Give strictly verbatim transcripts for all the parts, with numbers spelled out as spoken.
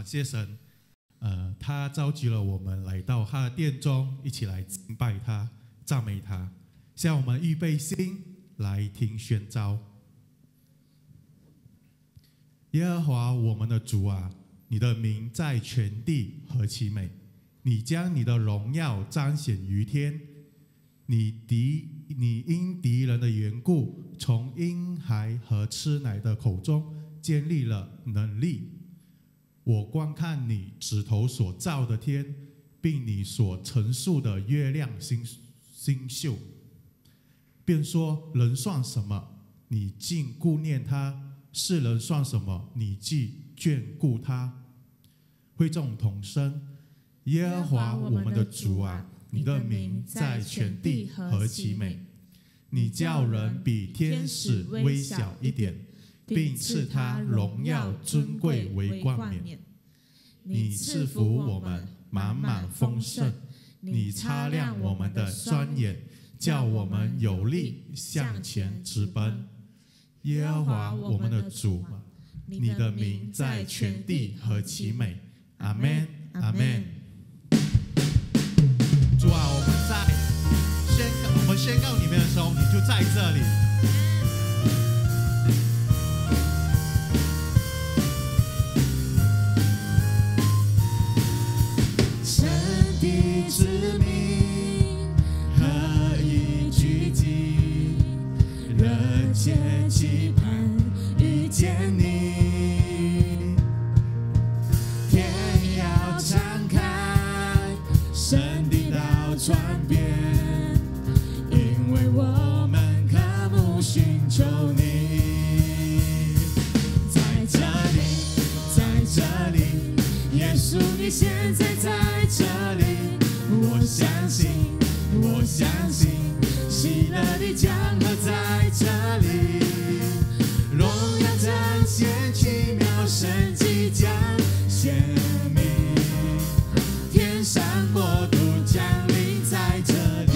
谢神，呃，他召集了我们来到他的殿中，一起来敬拜他、赞美他。现在我们预备心来听宣召。耶和华我们的主啊，你的名在全地何其美！你将你的荣耀彰显于天。你敌你因敌人的缘故，从婴孩和吃奶的口中建立了能力。我观看你指头所造的天，并你所陈述的月亮星星宿，便说：人算什么？你竟顾念他；世人算什么？你既眷顾他。会众同声：耶和华我们的主啊，你的名在全地何其美！你叫人比天使微小一点，并赐他荣耀尊贵为冠冕。你赐福我们满满丰盛，你擦亮我们的双眼，叫我们有力向前直奔。耶和华我们的主，你的名在全地何其美！阿们，阿们。主啊，我们在宣告，我们宣告里面的时候，你就在这里。 神的子民何以聚集，热切期盼遇见你。天要敞开，神的道传遍，因为我们渴慕寻求你。在这里，在这里，耶稣你现在在这里，我相信，我相信，喜乐的江河在这里，荣耀彰显，奇妙神迹将显明，天上国度降临在这里。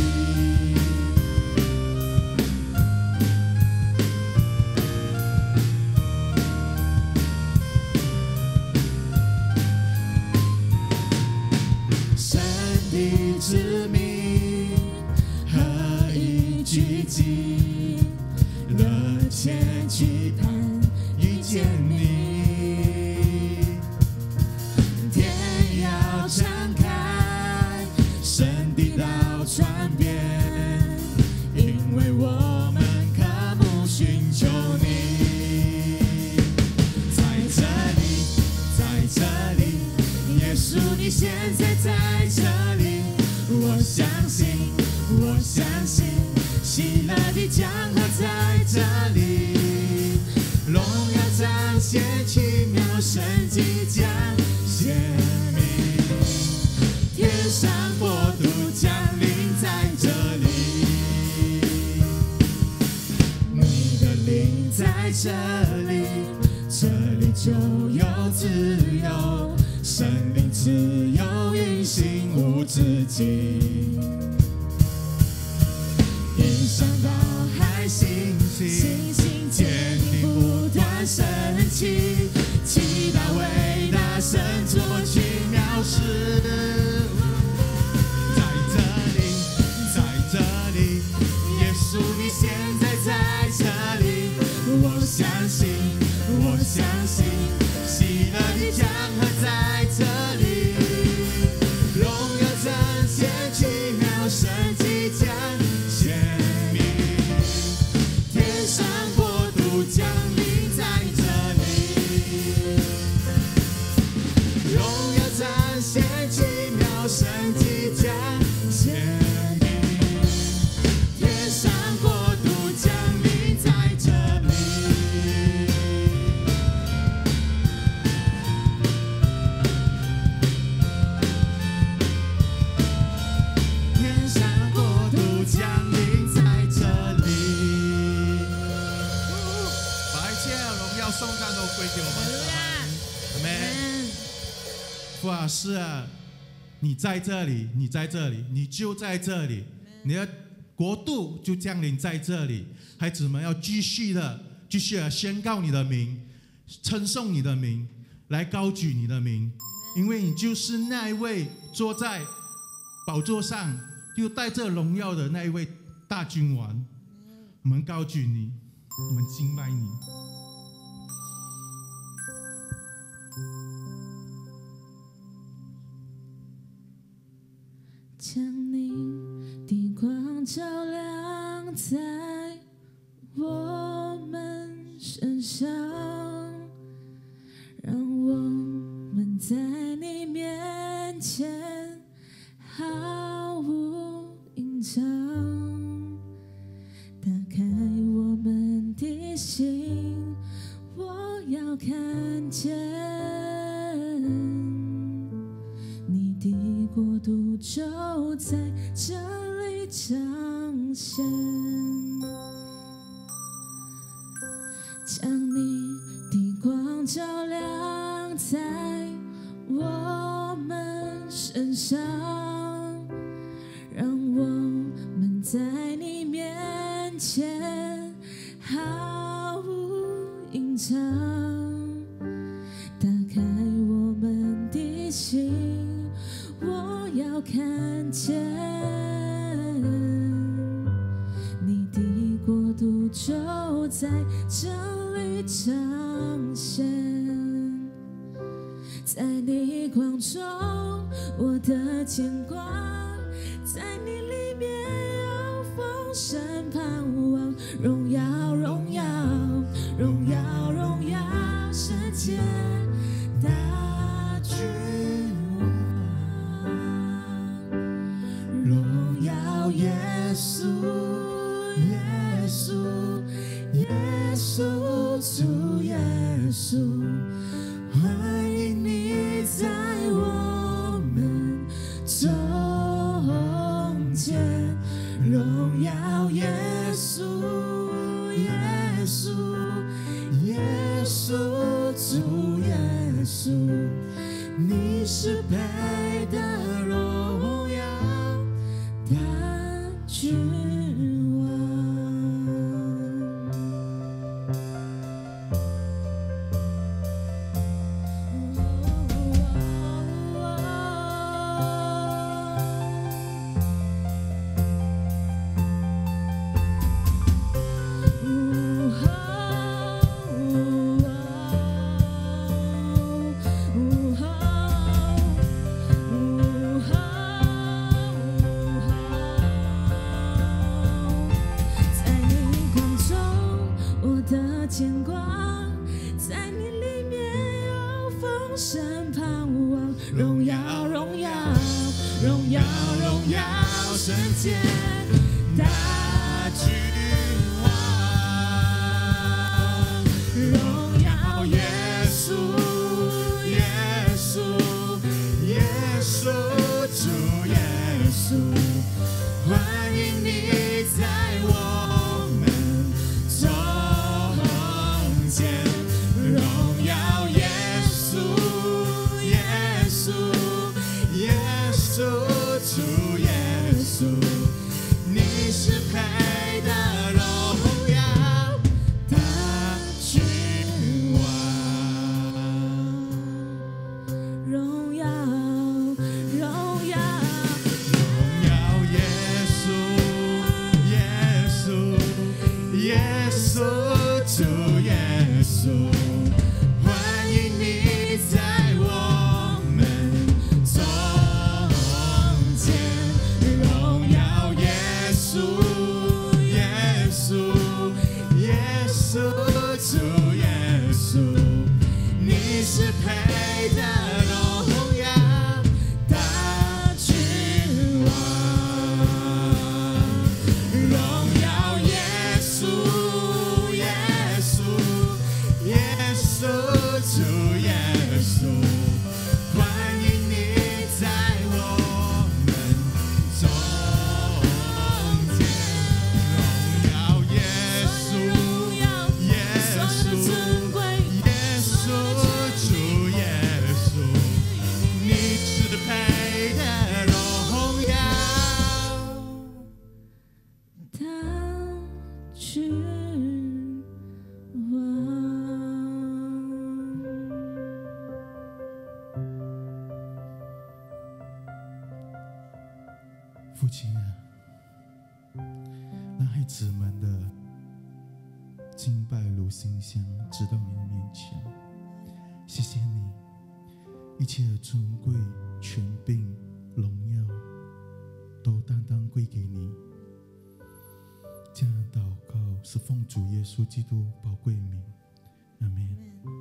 神的子民何以聚集，热切期盼遇见你。天要敞开，神的道传遍，因为我们渴慕寻求你。在这里，在这里，耶稣你现在在这里，我相信，我相信，喜乐的江河在这里，荣耀彰显，奇妙神迹将显明，天上国度降临在这里，你的灵在这里，这里就有自由，生命自由运行无止境，云上到海星星，星星坚定不断升起，期待伟大神作奇妙事。在这里，在这里，耶稣你现在在这里，我相信，我相信，喜乐的江河在这里，荣耀彰显，奇妙神迹将显明，天上国度降临在这里，荣耀彰显，奇妙神迹将显明，天上国度降临在这里。天上国度降临在这里。 把一切荣耀颂赞都归给我们神。阿们。父啊，是啊，你在这里，你在这里，你就在这里，你的国度就降临在这里。孩子们要继续的、继续的宣告你的名，称颂你的名， 来高举你的名，因为你就是那一位坐在宝座上又带着荣耀的那一位大君王。我们高举你，我们敬拜你。 将你的光照亮在我们身上，让我们在你面前毫无隐藏，打开我们的心，我要看见你的国度就在这里彰显，将你的光照亮在我们身上，让我们在你面前毫无隐藏，打开我们的心，我要看见你的国度就在这里彰显，在你光中我的牵挂，在你里面有丰盛盼望，荣耀荣耀荣耀荣耀圣洁大君王，荣耀耶稣耶稣耶稣主耶稣，欢迎你在我们中间，荣耀耶稣耶稣耶稣主耶稣，你是配得荣耀大君王。牵挂，在你里面有丰盛盼望，荣耀荣耀荣耀荣耀圣洁大君王，荣耀耶稣耶稣耶稣主耶稣，欢迎你在我们中间，荣耀耶稣耶稣耶稣主耶稣， 父亲啊，让孩子们的敬拜如馨香，直到你的面前。谢谢你，一切的尊贵、权柄、荣耀，都单单归给你。这样的祷告是奉主耶稣基督宝贵名，阿们。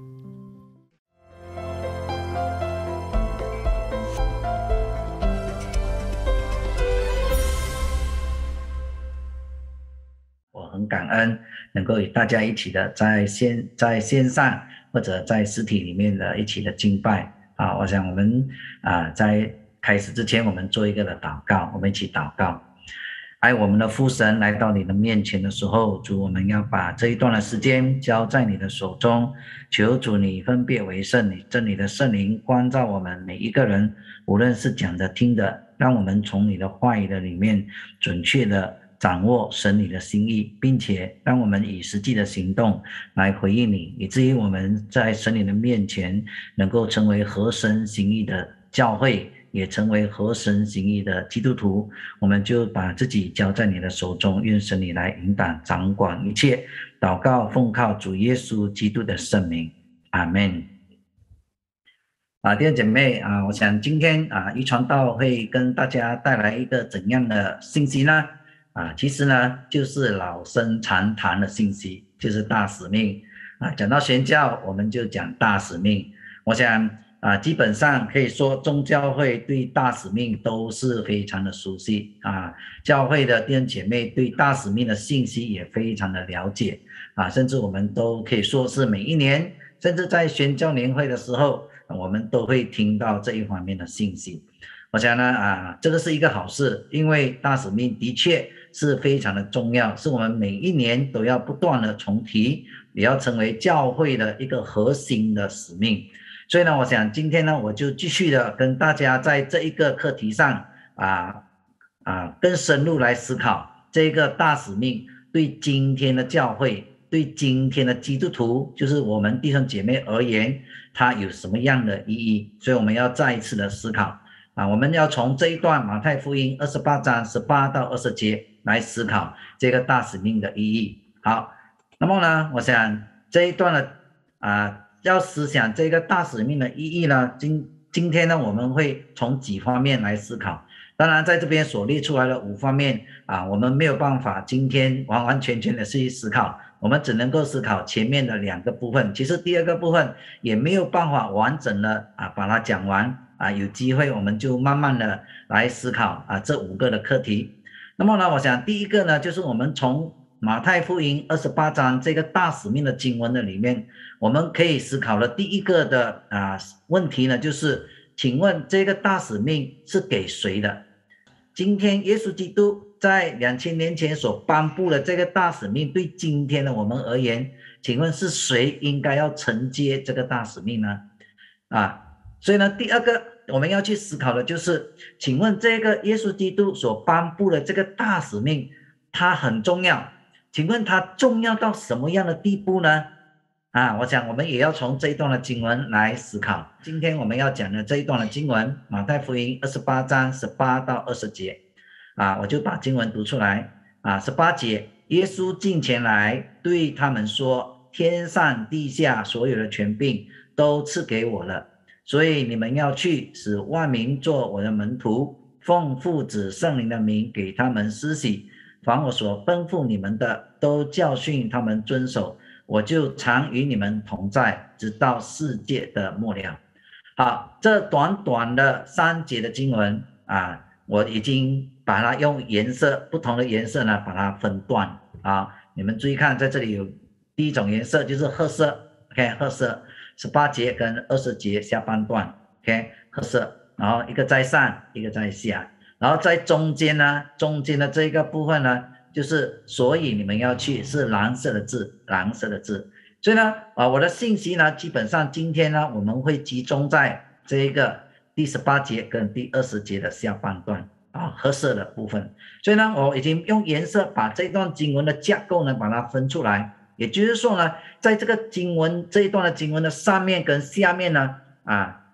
我很感恩能够与大家一起的在线在线上或者在实体里面的一起的敬拜啊！我想我们啊在开始之前，我们做一个的祷告，我们一起祷告。爱我们的父神，来到你的面前的时候，主，我们要把这一段的时间交在你的手中，求主你分别为圣，你真理的圣灵光照我们每一个人，无论是讲的听的，让我们从你的话语的里面准确的掌握神你的心意，并且让我们以实际的行动来回应你，以至于我们在神你的面前能够成为合神心意的教会，也成为合神心意的基督徒。我们就把自己交在你的手中，愿神你来引导掌管一切。祷告奉靠主耶稣基督的圣名，阿们。啊，弟兄姐妹啊，我想今天啊，一传道会跟大家带来一个怎样的信息呢？啊，其实呢，就是老生常谈的信息，就是大使命啊。讲到宣教，我们就讲大使命。我想啊，基本上可以说，宗教会对大使命都是非常的熟悉啊。教会的弟兄姐妹对大使命的信息也非常的了解啊，甚至我们都可以说是每一年，甚至在宣教年会的时候，我们都会听到这一方面的信息。我想呢啊，这个是一个好事，因为大使命的确是非常的重要，是我们每一年都要不断的重提，也要成为教会的一个核心的使命。所以呢，我想今天呢，我就继续的跟大家在这一个课题上啊啊更深入来思考这个大使命对今天的教会，对今天的基督徒，就是我们弟兄姐妹而言，它有什么样的意义？所以我们要再一次的思考啊，我们要从这一段马太福音二十八章十八到二十节来思考这个大使命的意义。好，那么呢，我想这一段的啊。要思想这个大使命的意义呢，今今天呢，我们会从几方面来思考。当然在这边所列出来的五方面啊，我们没有办法今天完完全全的去思考，我们只能够思考前面的两个部分。其实第二个部分也没有办法完整的啊把它讲完啊，有机会我们就慢慢的来思考啊这五个的课题。那么呢，我想第一个呢，就是我们从马太福音二十八章这个大使命的经文的里面，我们可以思考的第一个的啊问题呢，就是请问这个大使命是给谁的？今天耶稣基督在两千年前所颁布的这个大使命，对今天的我们而言，请问是谁应该要承接这个大使命呢？啊，所以呢，第二个我们要去思考的就是，请问这个耶稣基督所颁布的这个大使命，它很重要。请问它重要到什么样的地步呢？啊，我想我们也要从这一段的经文来思考。今天我们要讲的这一段的经文，马太福音二十八章十八到二十节，啊，我就把经文读出来。啊，十八节，耶稣近前来对他们说：天上地下所有的权柄都赐给我了，所以你们要去，使万民做我的门徒，奉父子圣灵的名给他们施洗。凡我所吩咐你们的，都教训他们遵守，我就常与你们同在，直到世界的末了。好，这短短的三节的经文啊，我已经把它用颜色不同的颜色呢，把它分段啊。你们注意看，在这里有第一种颜色就是褐色 ，OK， 褐色，十八节跟二十节下半段 ，OK， 褐色，然后一个在上，一个在下。然后在中间呢，中间的这个部分呢，就是所以你们要去是蓝色的字，蓝色的字。所以呢，啊，我的信息呢，基本上今天呢，我们会集中在这一个第十八节跟第二十节的下半段啊，褐色的部分。所以呢，我已经用颜色把这段经文的架构呢，把它分出来。也就是说呢，在这个经文这一段的经文的上面跟下面呢，啊，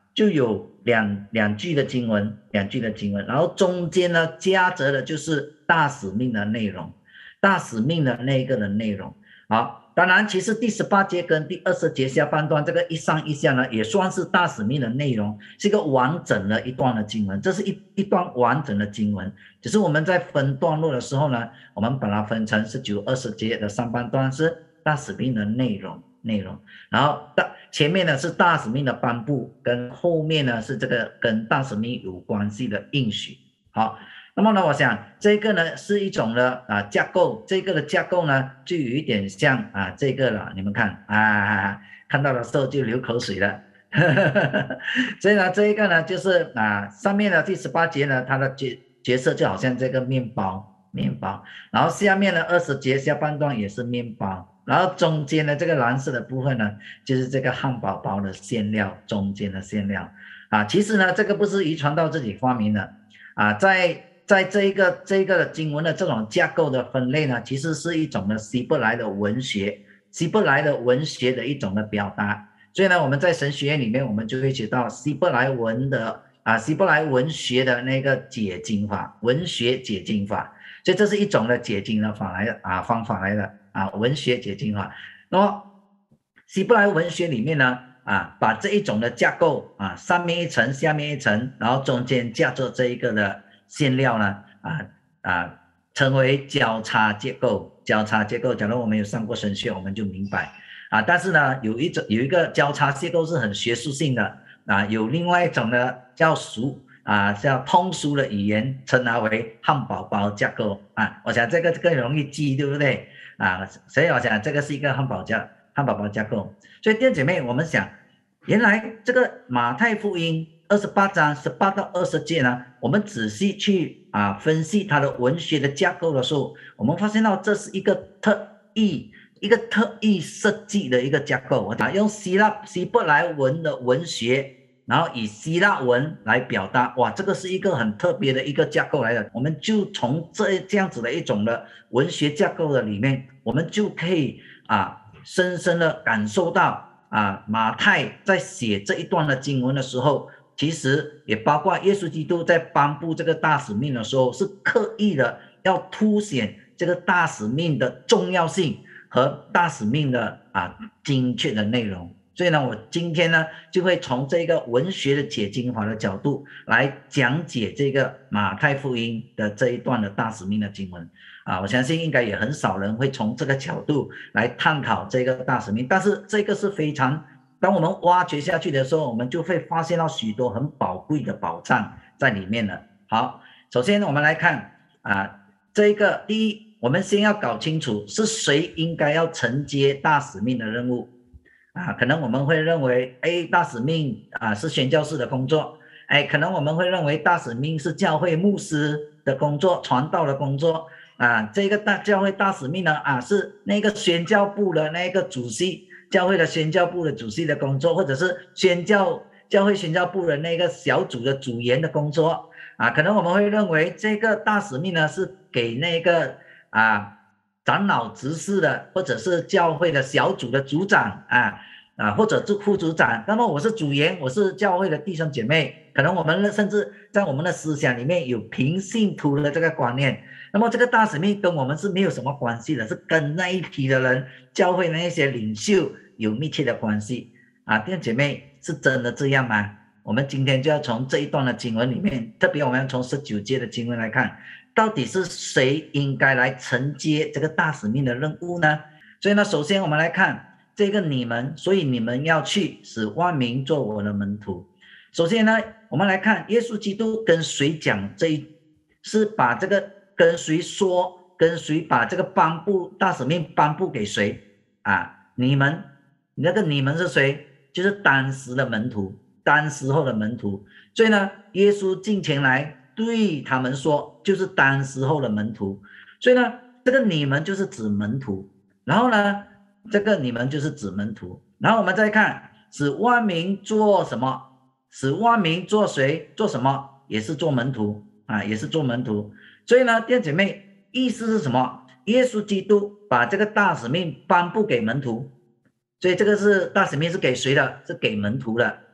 就有两两句的经文，两句的经文，然后中间呢夹杂的就是大使命的内容，大使命的那个的内容。好，当然其实第十八节跟第二十节下半段这个一上一下呢，也算是大使命的内容，是一个完整的一段的经文，这是一一段完整的经文。只是我们在分段落的时候呢，我们把它分成十九、二十节的上半段是大使命的内容。内容，然后大前面呢是大使命的颁布，跟后面呢是这个跟大使命有关系的应许。好，那么呢，我想这个呢是一种的啊架构，这个的架构呢就有一点像啊这个了，你们看啊，看到的时候就流口水了。所以呢，这一个呢就是啊上面的第十八节呢，它的角角色就好像这个面包，面包，然后下面的二十节下半段也是面包。然后中间的这个蓝色的部分呢，就是这个汉堡包的馅料，中间的馅料啊。其实呢，这个不是遗传到自己发明的啊，在在这一个这一个经文的这种架构的分类呢，其实是一种的希伯来的文学，希伯来的文学的一种的表达。所以呢，我们在神学院里面，我们就会学到希伯来文的啊，希伯来文学的那个解经法，文学解经法。所以这是一种的解经的法来的啊方法来的。啊，文学解经法。那么希伯来文学里面呢，啊，把这一种的架构啊，上面一层，下面一层，然后中间架着这一个的馅料呢，啊啊，称为交叉结构。交叉结构，假如我们有上过神学，我们就明白啊。但是呢，有一种有一个交叉结构是很学术性的啊，有另外一种呢叫俗。啊，叫通俗的语言称它为汉堡包架构啊，我想这个更容易记，对不对啊？所以我想这个是一个汉堡架汉堡包架构。所以弟兄姐妹，我们想，原来这个马太福音二十八章十八到二十节呢，我们仔细去啊分析它的文学的架构的时候，我们发现到这是一个特意一个特意设计的一个架构。我打用希腊希伯来文的文学。然后以希腊文来表达，哇，这个是一个很特别的一个架构来的。我们就从这这样子的一种的文学架构的里面，我们就可以啊，深深的感受到啊，马太在写这一段的经文的时候，其实也包括耶稣基督在颁布这个大使命的时候，是刻意的要凸显这个大使命的重要性和大使命的啊精确的内容。所以呢，我今天呢就会从这个文学的解经法的角度来讲解这个马太福音的这一段的大使命的经文啊，我相信应该也很少人会从这个角度来探讨这个大使命，但是这个是非常，当我们挖掘下去的时候，我们就会发现到许多很宝贵的宝藏在里面了。好，首先我们来看啊，这一个第一，我们先要搞清楚是谁应该要承接大使命的任务。啊，可能我们会认为，哎，大使命啊是宣教士的工作，哎，可能我们会认为大使命是教会牧师的工作、传道的工作，啊，这个大教会大使命呢，啊是那个宣教部的那个主席，教会的宣教部的主席的工作，或者是宣教教会宣教部的那个小组的组员的工作，啊，可能我们会认为这个大使命呢是给那个啊。长老执事的，或者是教会的小组的组长啊啊，或者是副组长。那么我是组员，我是教会的弟兄姐妹，可能我们甚至在我们的思想里面有平信徒的这个观念。那么这个大使命跟我们是没有什么关系的，是跟那一批的人，教会的那些领袖有密切的关系啊。弟兄姐妹，是真的这样吗？我们今天就要从这一段的经文里面，特别我们要从十九节的经文来看。到底是谁应该来承接这个大使命的任务呢？所以呢，首先我们来看这个你们，所以你们要去使万民做我的门徒。首先呢，我们来看耶稣基督跟谁讲这一，是把这个跟谁说，跟谁把这个颁布大使命颁布给谁啊？你们，那个你们是谁？就是当时的门徒，当时候的门徒。所以呢，耶稣进前来。对他们说，就是当时候的门徒。所以呢，这个你们就是指门徒，然后呢，这个你们就是指门徒。然后我们再看，使万民做什么？使万民做谁？做什么？也是做门徒啊，也是做门徒。所以呢，弟兄姐妹，意思是什么？耶稣基督把这个大使命颁布给门徒，所以这个是大使命是给谁的？是给门徒的。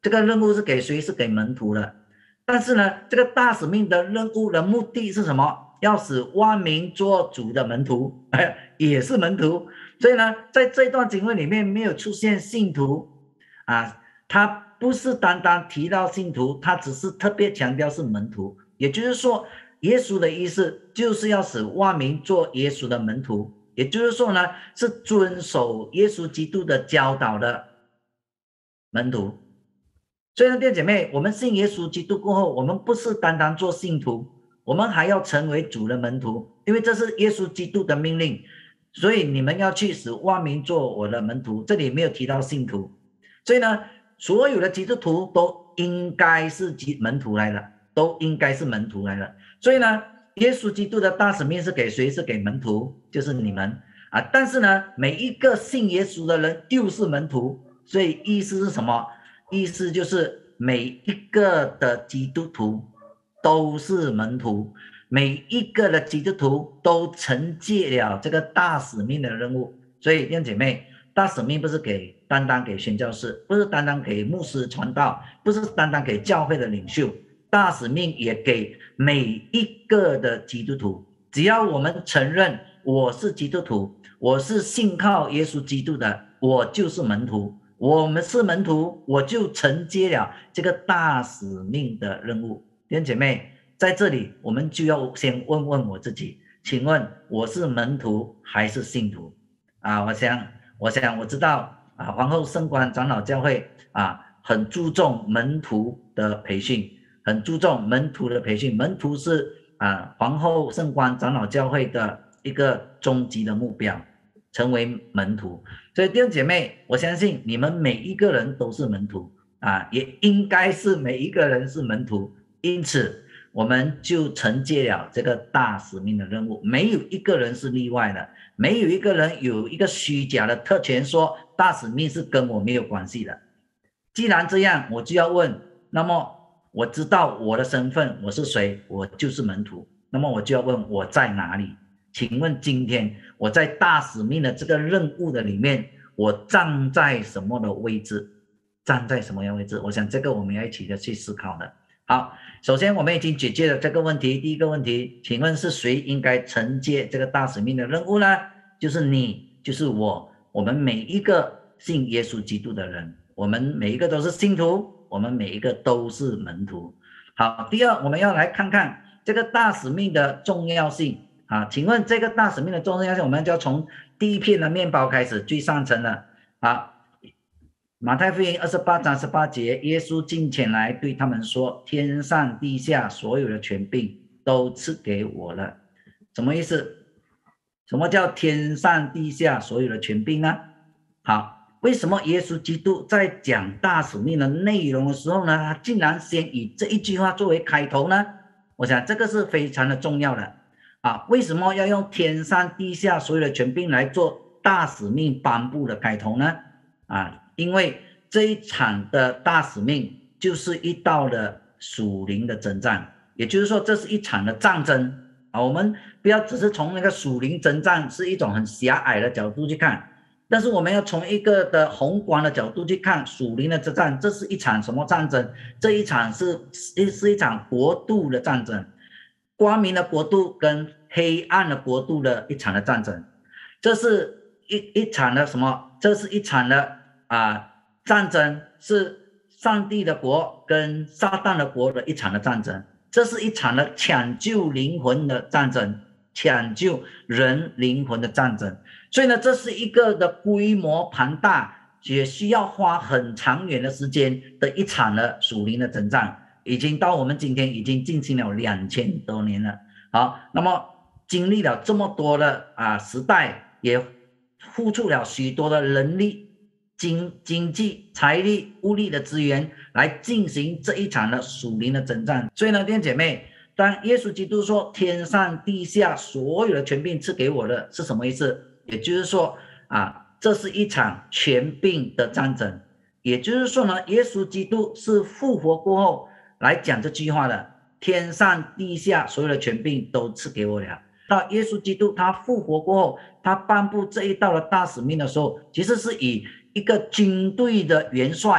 这个任务是给谁？是给门徒的。但是呢，这个大使命的任务的目的是什么？要使万民做主的门徒，也是门徒。所以呢，在这段经文里面没有出现信徒啊，他不是单单提到信徒，他只是特别强调是门徒。也就是说，耶稣的意思就是要使万民做耶稣的门徒，也就是说呢，是遵守耶稣基督的教导的门徒。所以呢，弟兄姐妹，我们信耶稣基督过后，我们不是单单做信徒，我们还要成为主的门徒，因为这是耶稣基督的命令。所以你们要去使万民做我的门徒，这里没有提到信徒。所以呢，所有的基督徒都应该是门徒来的，都应该是门徒来的。所以呢，耶稣基督的大使命是给谁？是给门徒，就是你们啊。但是呢，每一个信耶稣的人就是门徒，所以意思是什么？意思就是每一个的基督徒都是门徒，每一个的基督徒都承接了这个大使命的任务。所以弟兄姐妹，大使命不是给单单给宣教士，不是单单给牧师传道，不是单单给教会的领袖，大使命也给每一个的基督徒。只要我们承认我是基督徒，我是信靠耶稣基督的，我就是门徒。我们是门徒，我就承接了这个大使命的任务。弟兄姐妹，在这里我们就要先问问我自己，请问我是门徒还是信徒啊？我想我想我知道啊，皇后圣光长老教会啊很注重门徒的培训，很注重门徒的培训。门徒是啊皇后圣光长老教会的一个终极的目标，成为门徒。所以弟兄姐妹，我相信你们每一个人都是门徒啊，也应该是每一个人是门徒。因此我们就承接了这个大使命的任务，没有一个人是例外的，没有一个人有一个虚假的特权说大使命是跟我没有关系的。既然这样，我就要问，那么我知道我的身份，我是谁？我就是门徒。那么我就要问，我在哪里？请问今天我在大使命的这个任务的里面，我站在什么的位置？站在什么样的位置？我想这个我们要一起的去思考的。好，首先我们已经解决了这个问题。第一个问题，请问是谁应该承接这个大使命的任务呢？就是你，就是我，我们每一个信耶稣基督的人，我们每一个都是信徒，我们每一个都是门徒。好，第二，我们要来看看这个大使命的重要性啊。请问这个大使命的重要性，我们就要从第一片的面包开始，最上层的啊。马太福音二十八章十八节，耶稣近前来对他们说，天上地下所有的权柄都赐给我了。什么意思？什么叫天上地下所有的权柄呢？好，为什么耶稣基督在讲大使命的内容的时候呢，他竟然先以这一句话作为开头呢？我想这个是非常的重要的啊。为什么要用天上地下所有的权柄来做大使命颁布的开头呢？啊，因为这一场的大使命就是一道的属灵的征战，也就是说这是一场的战争啊。我们不要只是从那个属灵征战是一种很狭隘的角度去看，但是我们要从一个的宏观的角度去看属灵的征战，这是一场什么战争？这一场是是一场国度的战争，光明的国度跟黑暗的国度的一场的战争。这是一一场的什么？这是一场的啊战争，是上帝的国跟撒旦的国的一场的战争。这是一场的抢救灵魂的战争，抢救人灵魂的战争。所以呢，这是一个的规模庞大，也需要花很长远的时间的一场的属灵的征战，已经到我们今天已经进行了两千多年了。好，那么经历了这么多的啊时代，也付出了许多的人力、经经济、财力、物力的资源来进行这一场的属灵的征战。所以呢，弟兄姐妹，当耶稣基督说天上地下所有的权柄赐给我的，是什么意思？也就是说啊，这是一场权柄的战争。也就是说呢，耶稣基督是复活过后来讲这句话的，天上地下所有的权柄都赐给我了。到耶稣基督他复活过后，他颁布这一道的大使命的时候，其实是以一个军队的元帅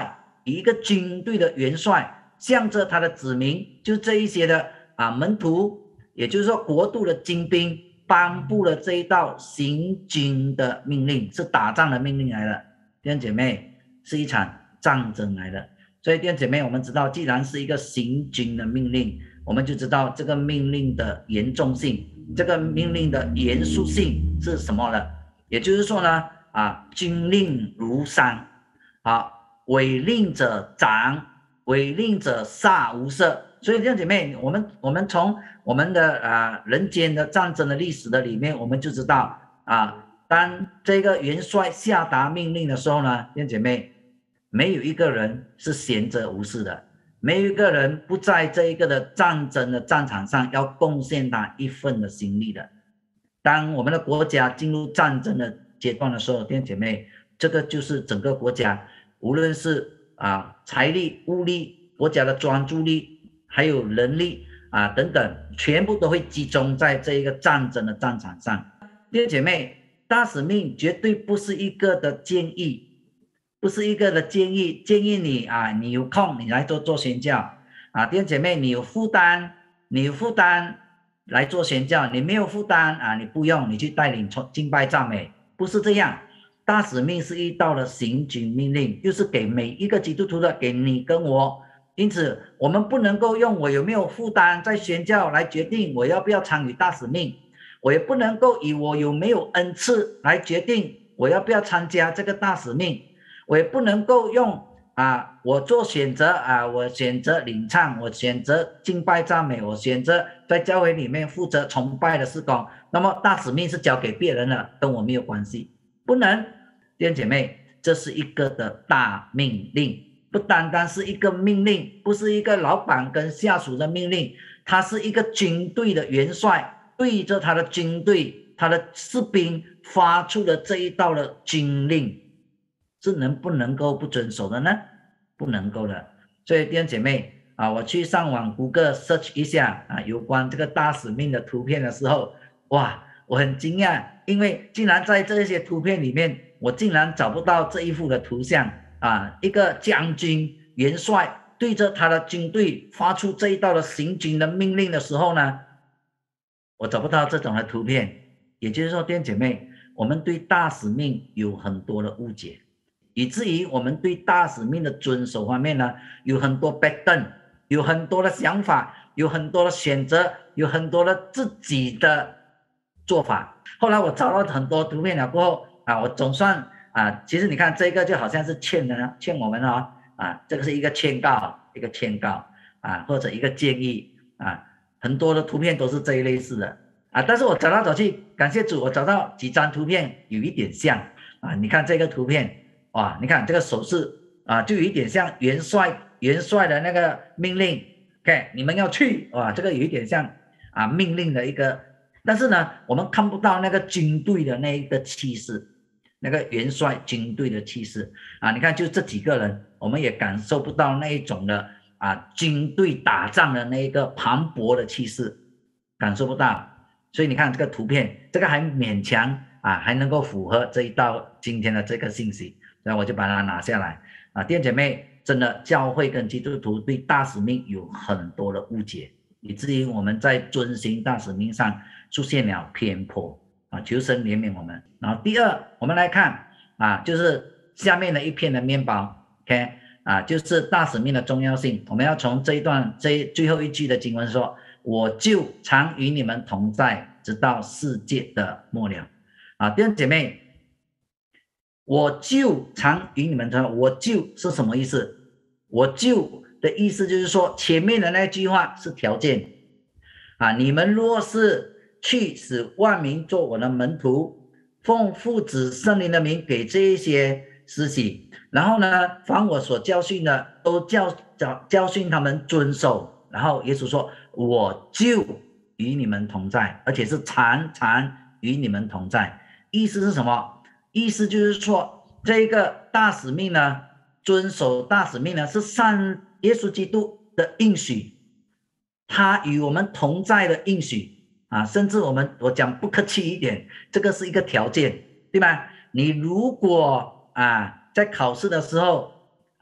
以一个军队的元帅，向着他的子民，就这一些的啊门徒，也就是说国度的精兵，颁布了这一道行军的命令，是打仗的命令来的。弟兄姐妹，是一场战争来的。所以弟兄姐妹，我们知道，既然是一个行军的命令，我们就知道这个命令的严重性，这个命令的严肃性是什么了。也就是说呢，啊，军令如山，啊，违令者斩，违令者杀无赦。所以弟兄姐妹，我们我们从我们的啊人间的战争的历史的里面，我们就知道啊，当这个元帅下达命令的时候呢，弟兄姐妹，没有一个人是闲着无事的，没有一个人不在这一个的战争的战场上要贡献他一份的心力的。当我们的国家进入战争的阶段的时候，弟兄姐妹，这个就是整个国家，无论是啊财力、物力、国家的专注力，还有人力啊等等，全部都会集中在这一个战争的战场上。弟兄姐妹，大使命绝对不是一个的建议，不是一个的建议，建议你啊，你有空你来做做宣教啊，弟兄姐妹，你有负担，你有负担来做宣教，你没有负担啊，你不用，你去带领敬拜赞美，不是这样。大使命是一道的行军命令，就是给每一个基督徒的，给你跟我。因此我们不能够用我有没有负担在宣教来决定我要不要参与大使命，我也不能够以我有没有恩赐来决定我要不要参加这个大使命，我也不能够用啊我做选择啊，我选择领唱，我选择敬拜赞美，我选择在教会里面负责崇拜的事工，那么大使命是交给别人了，跟我没有关系，不能。弟兄姐妹，这是一个的大命令，不单单是一个命令，不是一个老板跟下属的命令，它是一个军队的元帅对着他的军队，他的士兵发出的这一道的军令，是能不能够不遵守的呢？不能够的。所以弟兄姐妹啊，我去上网谷歌 search 一下啊，有关这个大使命的图片的时候，哇，我很惊讶，因为竟然在这些图片里面，我竟然找不到这一幅的图像啊，一个将军元帅对着他的军队发出这一道的行军的命令的时候呢，我找不到这种的图片。也就是说，弟兄姐妹，我们对大使命有很多的误解，以至于我们对大使命的遵守方面呢，有很多 pattern， 有很多的想法，有很多的选择，有很多的自己的做法。后来我找到很多图片了过后啊，我总算啊，其实你看这个就好像是劝人劝我们哦，啊，这个是一个劝告，一个劝告啊，或者一个建议啊，很多的图片都是这一类似的啊。但是我找来找去，感谢主，我找到几张图片有一点像啊。你看这个图片，哇，你看这个手势啊，就有一点像元帅元帅的那个命令 ，OK， 你们要去，哇，这个有一点像啊命令的一个。但是呢，我们看不到那个军队的那一个气势，那个元帅军队的气势啊！你看，就这几个人，我们也感受不到那一种的啊军队打仗的那一个磅礴的气势，感受不到。所以你看这个图片，这个还勉强啊，还能够符合这一道今天的这个信息，所以我就把它拿下来啊！弟兄姐妹，真的教会跟基督徒对大使命有很多的误解，以至于我们在遵行大使命上出现了偏颇啊！求神怜悯我们。然后第二，我们来看啊，就是下面的一片的面包 ，OK 啊，就是大使命的重要性。我们要从这一段这最后一句的经文说：“我就常与你们同在，直到世界的末了。”啊，弟兄姐妹，我就常与你们同在，我就是什么意思？我就的意思就是说，前面的那句话是条件啊，你们若是去使万民做我的门徒，奉父子圣灵的名给这一些施洗，然后呢，凡我所教训的都教教教训他们遵守。然后耶稣说：“我就与你们同在，而且是常常与你们同在。”意思是什么？意思就是说，这个大使命呢，遵守大使命呢，是上耶稣基督的应许，他与我们同在的应许。啊，甚至我们我讲不客气一点，这个是一个条件，对吧？你如果啊在考试的时候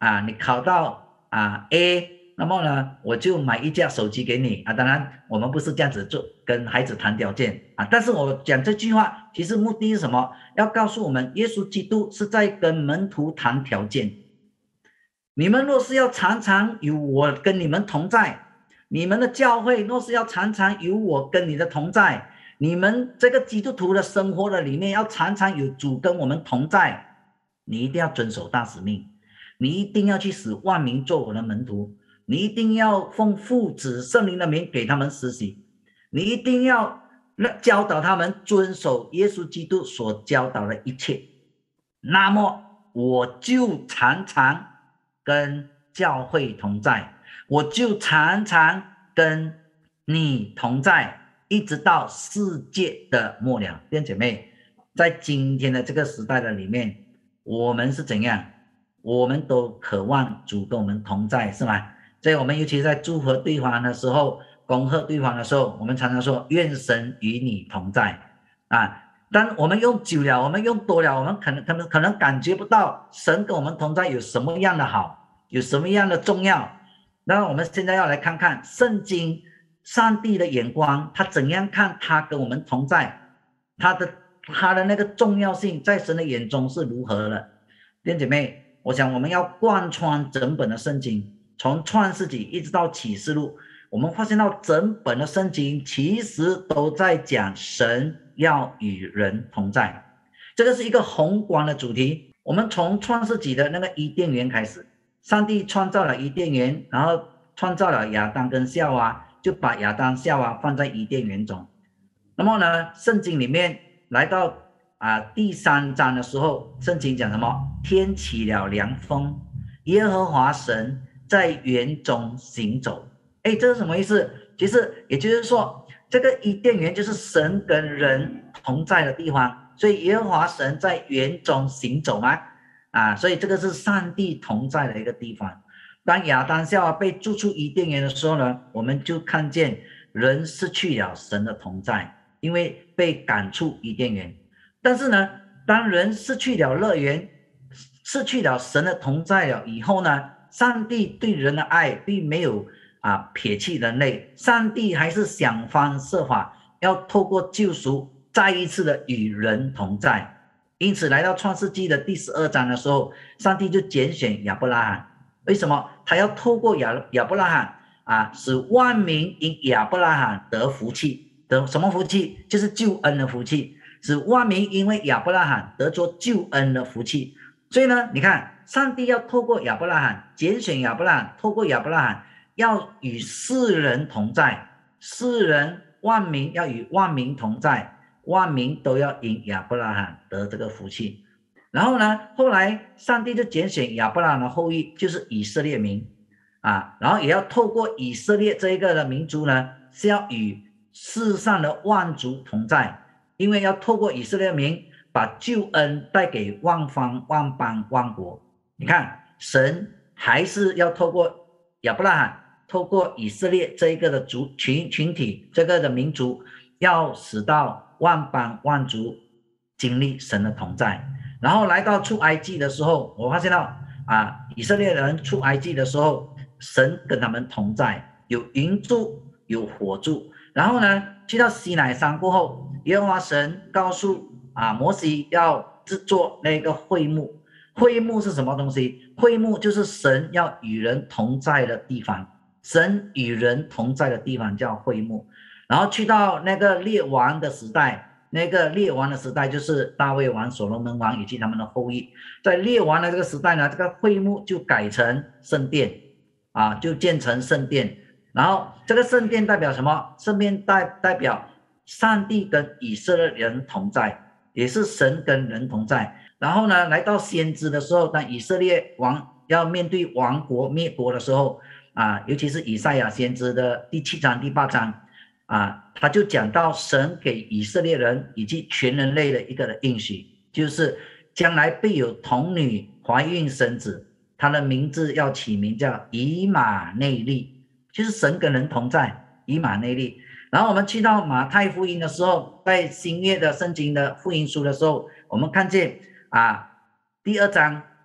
啊，你考到啊 A， 那么呢，我就买一架手机给你啊。当然，我们不是这样子做，跟孩子谈条件啊。但是我讲这句话，其实目的是什么？要告诉我们，耶稣基督是在跟门徒谈条件。你们若是要常常有我跟你们同在，你们的教会若是要常常有我跟你的同在，你们这个基督徒的生活的里面要常常有主跟我们同在，你一定要遵守大使命，你一定要去使万民做我的门徒，你一定要奉父子圣灵的名给他们施洗，你一定要教导他们遵守耶稣基督所教导的一切，那么我就常常跟教会同在，我就常常跟你同在，一直到世界的末了。弟兄姐妹，在今天的这个时代的里面，我们是怎样？我们都渴望主跟我们同在，是吗？所以我们尤其在祝福对方的时候，恭贺对方的时候，我们常常说愿神与你同在啊。但我们用久了，我们用多了，我们可能可能可能感觉不到神跟我们同在有什么样的好，有什么样的重要。那我们现在要来看看圣经上帝的眼光，他怎样看他跟我们同在，他的他的那个重要性在神的眼中是如何的。弟兄姐妹，我想我们要贯穿整本的圣经，从创世纪一直到启示录，我们发现到整本的圣经其实都在讲神要与人同在，这个是一个宏观的主题。我们从创世纪的那个伊甸园开始，上帝创造了伊甸园，然后创造了亚当跟夏娃，就把亚当夏娃放在伊甸园中。那么呢，圣经里面来到啊第三章的时候，圣经讲什么？天起了凉风，耶和华神在园中行走。哎，这是什么意思？其实也就是说，这个伊甸园就是神跟人同在的地方，所以耶和华神在园中行走嘛，啊，所以这个是上帝同在的一个地方。当亚当夏娃被逐出伊甸园的时候呢，我们就看见人失去了神的同在，因为被赶出伊甸园。但是呢，当人失去了乐园，失去了神的同在了以后呢，上帝对人的爱并没有啊撇弃人类，上帝还是想方设法要透过救赎再一次的与人同在。因此来到创世纪的第十二章的时候，上帝就拣选亚伯拉罕。为什么？他要透过亚亚伯拉罕啊，使万民因亚伯拉罕得福气。得什么福气？就是救恩的福气，使万民因为亚伯拉罕得着救恩的福气。所以呢，你看上帝要透过亚伯拉罕拣选亚伯拉罕，透过亚伯拉罕要与世人同在，世人万民要与万民同在，万民都要因亚伯拉罕得这个福气。然后呢，后来上帝就拣选亚伯拉罕的后裔，就是以色列民啊，然后也要透过以色列这一个的民族呢，是要与世上的万族同在，因为要透过以色列民把救恩带给万方万邦万国。你看神还是要透过亚伯拉罕，透过以色列这一个的族群群体，这个的民族，要使到万邦万族经历神的同在。然后来到出埃及的时候，我发现到啊，以色列人出埃及的时候，神跟他们同在，有云柱有火柱。然后呢，去到西乃山过后，耶和华神告诉啊摩西要制作那个会幕。会幕是什么东西？会幕就是神要与人同在的地方，神与人同在的地方叫会幕。然后去到那个列王的时代，那个列王的时代就是大卫王、所罗门王以及他们的后裔。在列王的这个时代呢，这个会幕就改成圣殿啊，就建成圣殿。然后这个圣殿代表什么？圣殿代代表上帝跟以色列人同在，也是神跟人同在。然后呢，来到先知的时候，当以色列王要面对亡国灭国的时候啊，尤其是以赛亚先知的第七章第八章啊，他就讲到神给以色列人以及全人类的一个的应许，就是将来必有童女怀孕生子，他的名字要起名叫以马内利，就是神跟人同在，以马内利。然后我们去到马太福音的时候，在新约的圣经的福音书的时候，我们看见啊，第二章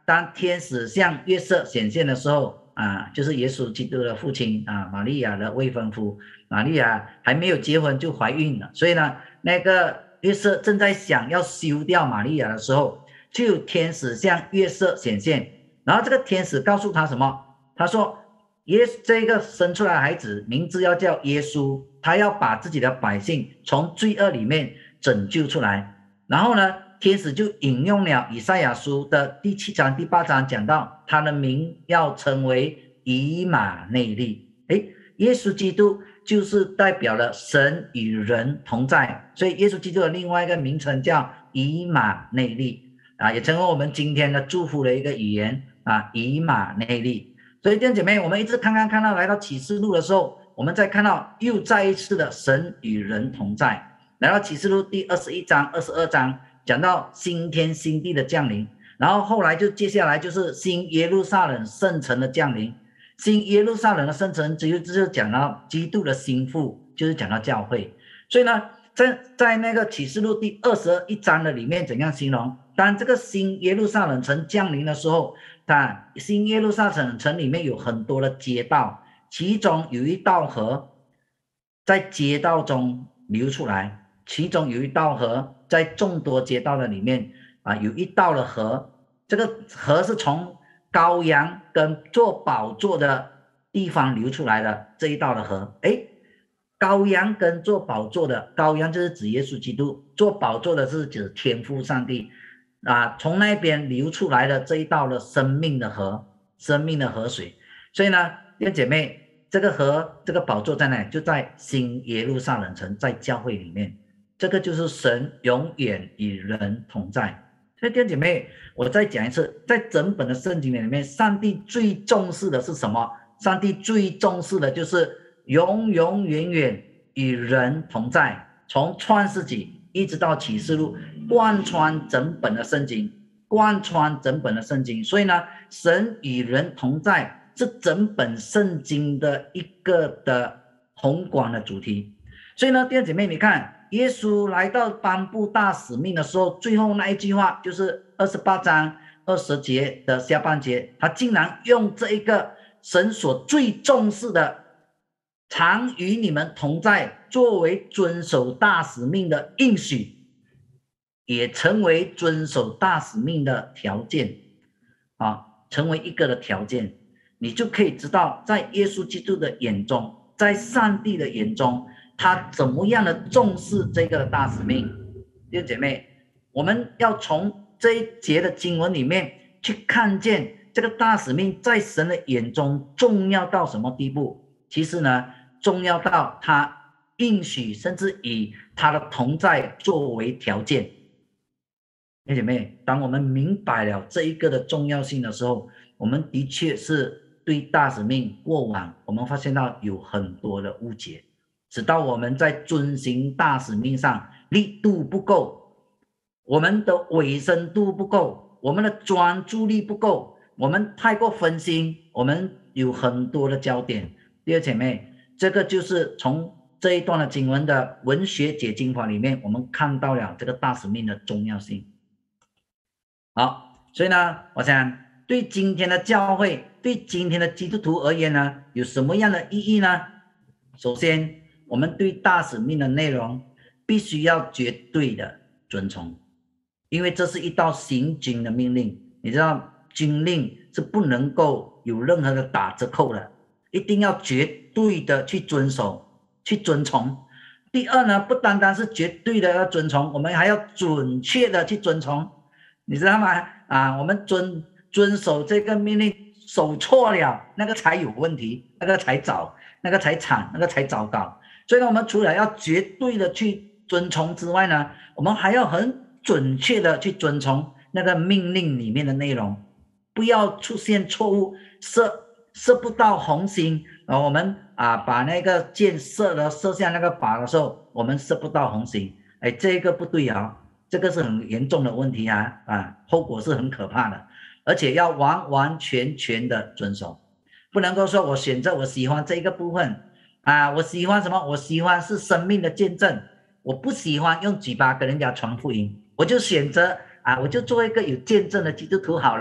当天使向约瑟显现的时候啊，就是耶稣基督的父亲啊，玛利亚的未婚夫，玛利亚还没有结婚就怀孕了，所以呢，那个约瑟正在想要休掉玛利亚的时候，就有天使向约瑟显现，然后这个天使告诉他什么？他说耶这个生出来的孩子名字要叫耶稣，他要把自己的百姓从罪恶里面拯救出来。然后呢，天使就引用了以赛亚书的第七章第八章，讲到他的名要成为以马内利。诶，耶稣基督就是代表了神与人同在，所以耶稣基督的另外一个名称叫以马内利啊，也成为我们今天的祝福的一个语言啊，以马内利。所以弟兄姐妹，我们一直看看看到来到启示录的时候，我们再看到又再一次的神与人同在。来到启示录第二十一章二十二章，讲到新天新地的降临，然后后来就接下来就是新耶路撒冷圣城的降临。新耶路撒冷的圣城只有就是讲到基督的心腹，就是讲到教会。所以呢，在在那个启示录第二十一章的里面怎样形容？当这个新耶路撒冷城降临的时候，它新耶路撒冷城里面有很多的街道，其中有一道河在街道中流出来，其中有一道河在众多街道的里面啊，有一道的河，这个河是从羔羊跟做宝座的地方流出来的这一道的河。诶，羔羊跟做宝座的，羔羊就是指耶稣基督，做宝座的是指天父上帝啊，从那边流出来的这一道的生命的河，生命的河水。所以呢，弟兄姐妹，这个河这个宝座在哪里？就在新耶路撒冷城，在教会里面。这个就是神永远与人同在。所以弟兄姐妹，我再讲一次，在整本的圣经里面，上帝最重视的是什么？上帝最重视的就是永永远远与人同在，从创世纪一直到启示录，贯穿整本的圣经，贯穿整本的圣经。所以呢，神与人同在是整本圣经的一个的宏观的主题。所以呢，弟兄姐妹，你看耶稣来到颁布大使命的时候，最后那一句话就是二十八章二十节的下半节，他竟然用这一个神所最重视的常与你们同在作为遵守大使命的应许，也成为遵守大使命的条件啊，成为一个的条件。你就可以知道在耶稣基督的眼中，在上帝的眼中，他怎么样的重视这个大使命。弟兄姐妹，我们要从这一节的经文里面去看见这个大使命在神的眼中重要到什么地步。其实呢，重要到他应许甚至以他的同在作为条件。弟兄姐妹，当我们明白了这一个的重要性的时候，我们的确是对大使命过往我们发现到有很多的误解，直到我们在遵行大使命上力度不够，我们的委身度不够，我们的专注力不够，我们太过分心，我们有很多的焦点。弟兄姐妹，这个就是从这一段的经文的文学解经法里面，我们看到了这个大使命的重要性。好，所以呢，我想对今天的教会，对今天的基督徒而言呢，有什么样的意义呢？首先，我们对大使命的内容必须要绝对的遵从，因为这是一道行军的命令。你知道军令是不能够有任何的打折扣的，一定要绝对的去遵守去遵从。第二呢，不单单是绝对的要遵从，我们还要准确的去遵从，你知道吗？啊，我们遵遵守这个命令守错了，那个才有问题，那个才糟，那个才惨，那个才糟糕。所以呢，我们除了要绝对的去遵从之外呢，我们还要很准确的去遵从那个命令里面的内容，不要出现错误，射射不到红心，然后我们啊把那个箭射了射向那个靶的时候，我们射不到红心，哎，这个不对啊，这个是很严重的问题啊，啊，后果是很可怕的，而且要完完全全的遵守，不能够说我选择我喜欢这个部分啊，我喜欢什么？我喜欢是生命的见证，我不喜欢用嘴巴跟人家传福音，我就选择啊，我就做一个有见证的基督徒好了。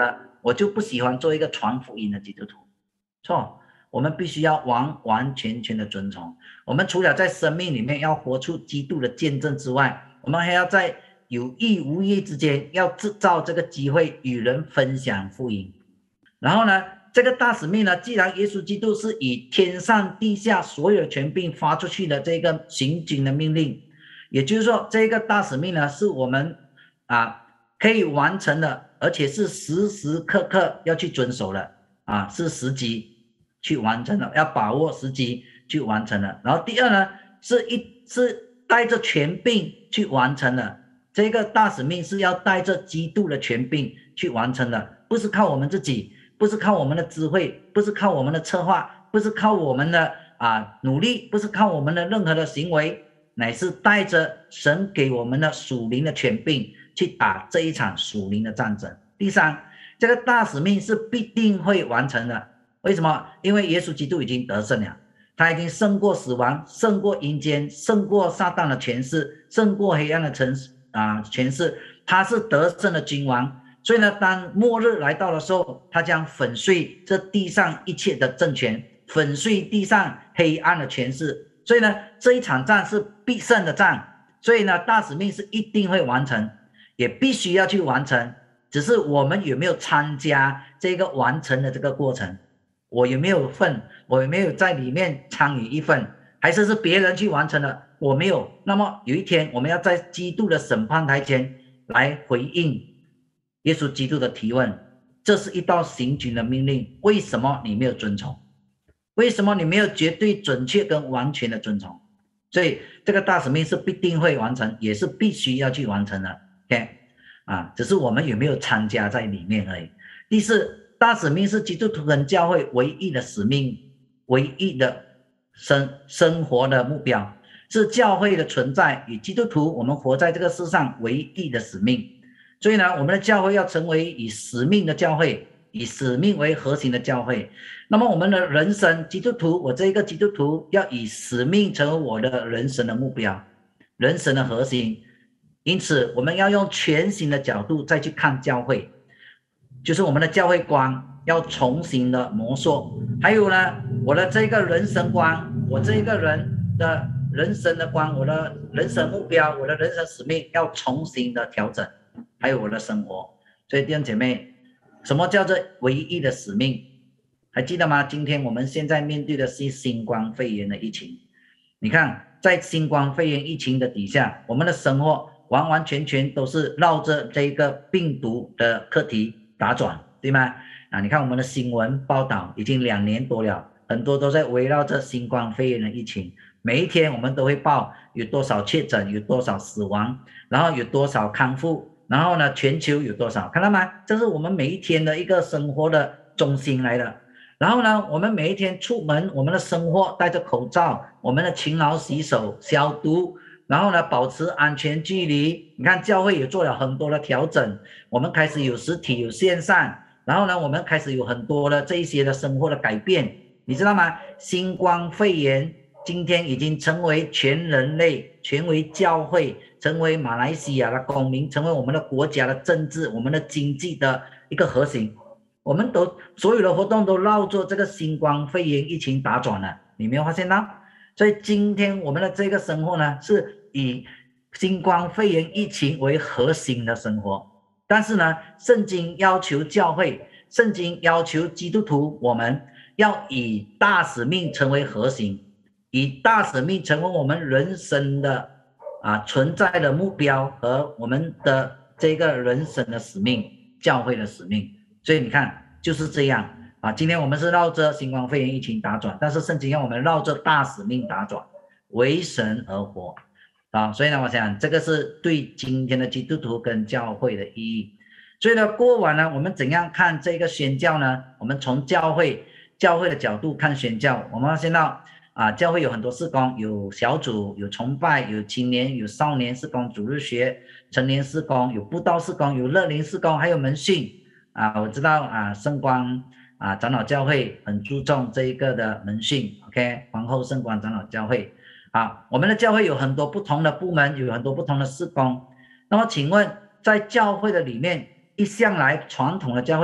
我就不喜欢做一个传福音的基督徒。错，我们必须要完完全全的遵从。我们除了在生命里面要活出基督的见证之外，我们还要在有意无意之间要制造这个机会与人分享福音。然后呢，这个大使命呢，既然耶稣基督是以天上地下所有的权柄发出去的这个行军的命令，也就是说这个大使命呢是我们啊可以完成的，而且是时时刻刻要去遵守的啊，是时机去完成的，要把握时机去完成的。然后第二呢，是一是带着权柄去完成的，这个大使命是要带着基督的权柄去完成的，不是靠我们自己，不是靠我们的智慧，不是靠我们的策划，不是靠我们的啊努力，不是靠我们的任何的行为，乃是带着神给我们的属灵的权柄去打这一场属灵的战争。第三，这个大使命是必定会完成的。为什么？因为耶稣基督已经得胜了，他已经胜过死亡，胜过阴间，胜过撒旦的权势，胜过黑暗的城啊权势，他是得胜的君王。所以呢，当末日来到的时候，他将粉碎这地上一切的政权，粉碎地上黑暗的权势。所以呢，这一场战是必胜的战。所以呢，大使命是一定会完成，也必须要去完成，只是我们有没有参加这个完成的这个过程，我有没有份，我有没有在里面参与一份，还是是别人去完成的，我没有。那么有一天我们要在基督的审判台前来回应耶稣基督的提问，这是一道行军的命令，为什么你没有遵从？为什么你没有绝对准确跟完全的遵从？所以这个大使命是必定会完成，也是必须要去完成的。 OK 啊，只是我们有没有参加在里面而已。第四，大使命是基督徒跟教会唯一的使命，唯一的生生活的目标，是教会的存在与基督徒我们活在这个世上唯一的使命。所以呢，我们的教会要成为以使命的教会，以使命为核心的教会。那么我们的人生，基督徒，我这一个基督徒要以使命成为我的人生的目标，人生的核心。因此我们要用全新的角度再去看教会，就是我们的教会观要重新的摸索。还有呢，我的这个人生观，我这一个人的人生的观，我的人生目标，我的人生使命要重新的调整，还有我的生活。所以弟兄姐妹，什么叫做唯一的使命？还记得吗？今天我们现在面对的是新冠肺炎的疫情。你看，在新冠肺炎疫情的底下，我们的生活完完全全都是绕着这个病毒的课题打转，对吗？啊，你看我们的新闻报道已经两年多了，很多都在围绕着新冠肺炎的疫情。每一天我们都会报有多少确诊，有多少死亡，然后有多少康复，然后呢，全球有多少，看到吗？这是我们每一天的一个生活的中心来的。然后呢，我们每一天出门，我们的生活戴着口罩，我们的勤劳洗手消毒，然后呢，保持安全距离。你看教会也做了很多的调整，我们开始有实体有线上，然后呢，我们开始有很多的这一些的生活的改变，你知道吗？新冠肺炎今天已经成为全人类，成为教会，成为马来西亚的公民，成为我们的国家的政治，我们的经济的一个核心。我们都所有的活动都绕着这个新冠肺炎疫情打转了，你没有发现到？所以今天我们的这个生活呢，是以新冠肺炎疫情为核心的生活。但是呢，圣经要求教会，圣经要求基督徒，我们要以大使命成为核心，以大使命成为我们人生的啊存在的目标和我们的这个人生的使命，教会的使命。所以你看就是这样啊，今天我们是绕着新冠肺炎疫情打转，但是圣经让我们绕着大使命打转，为神而活啊。所以呢，我想这个是对今天的基督徒跟教会的意义。所以呢，过往呢，我们怎样看这个宣教呢？我们从教会教会的角度看宣教，我们发现到啊，教会有很多事工，有小组，有崇拜，有青年，有少年事工，主日学，成年事工，有布道事工，有乐龄事工，还有门训。啊，我知道啊，圣光啊长老教会很注重这一个的门训 ，OK， 皇后圣光长老教会啊，我们的教会有很多不同的部门，有很多不同的事工。那么请问，在教会的里面，一向来传统的教会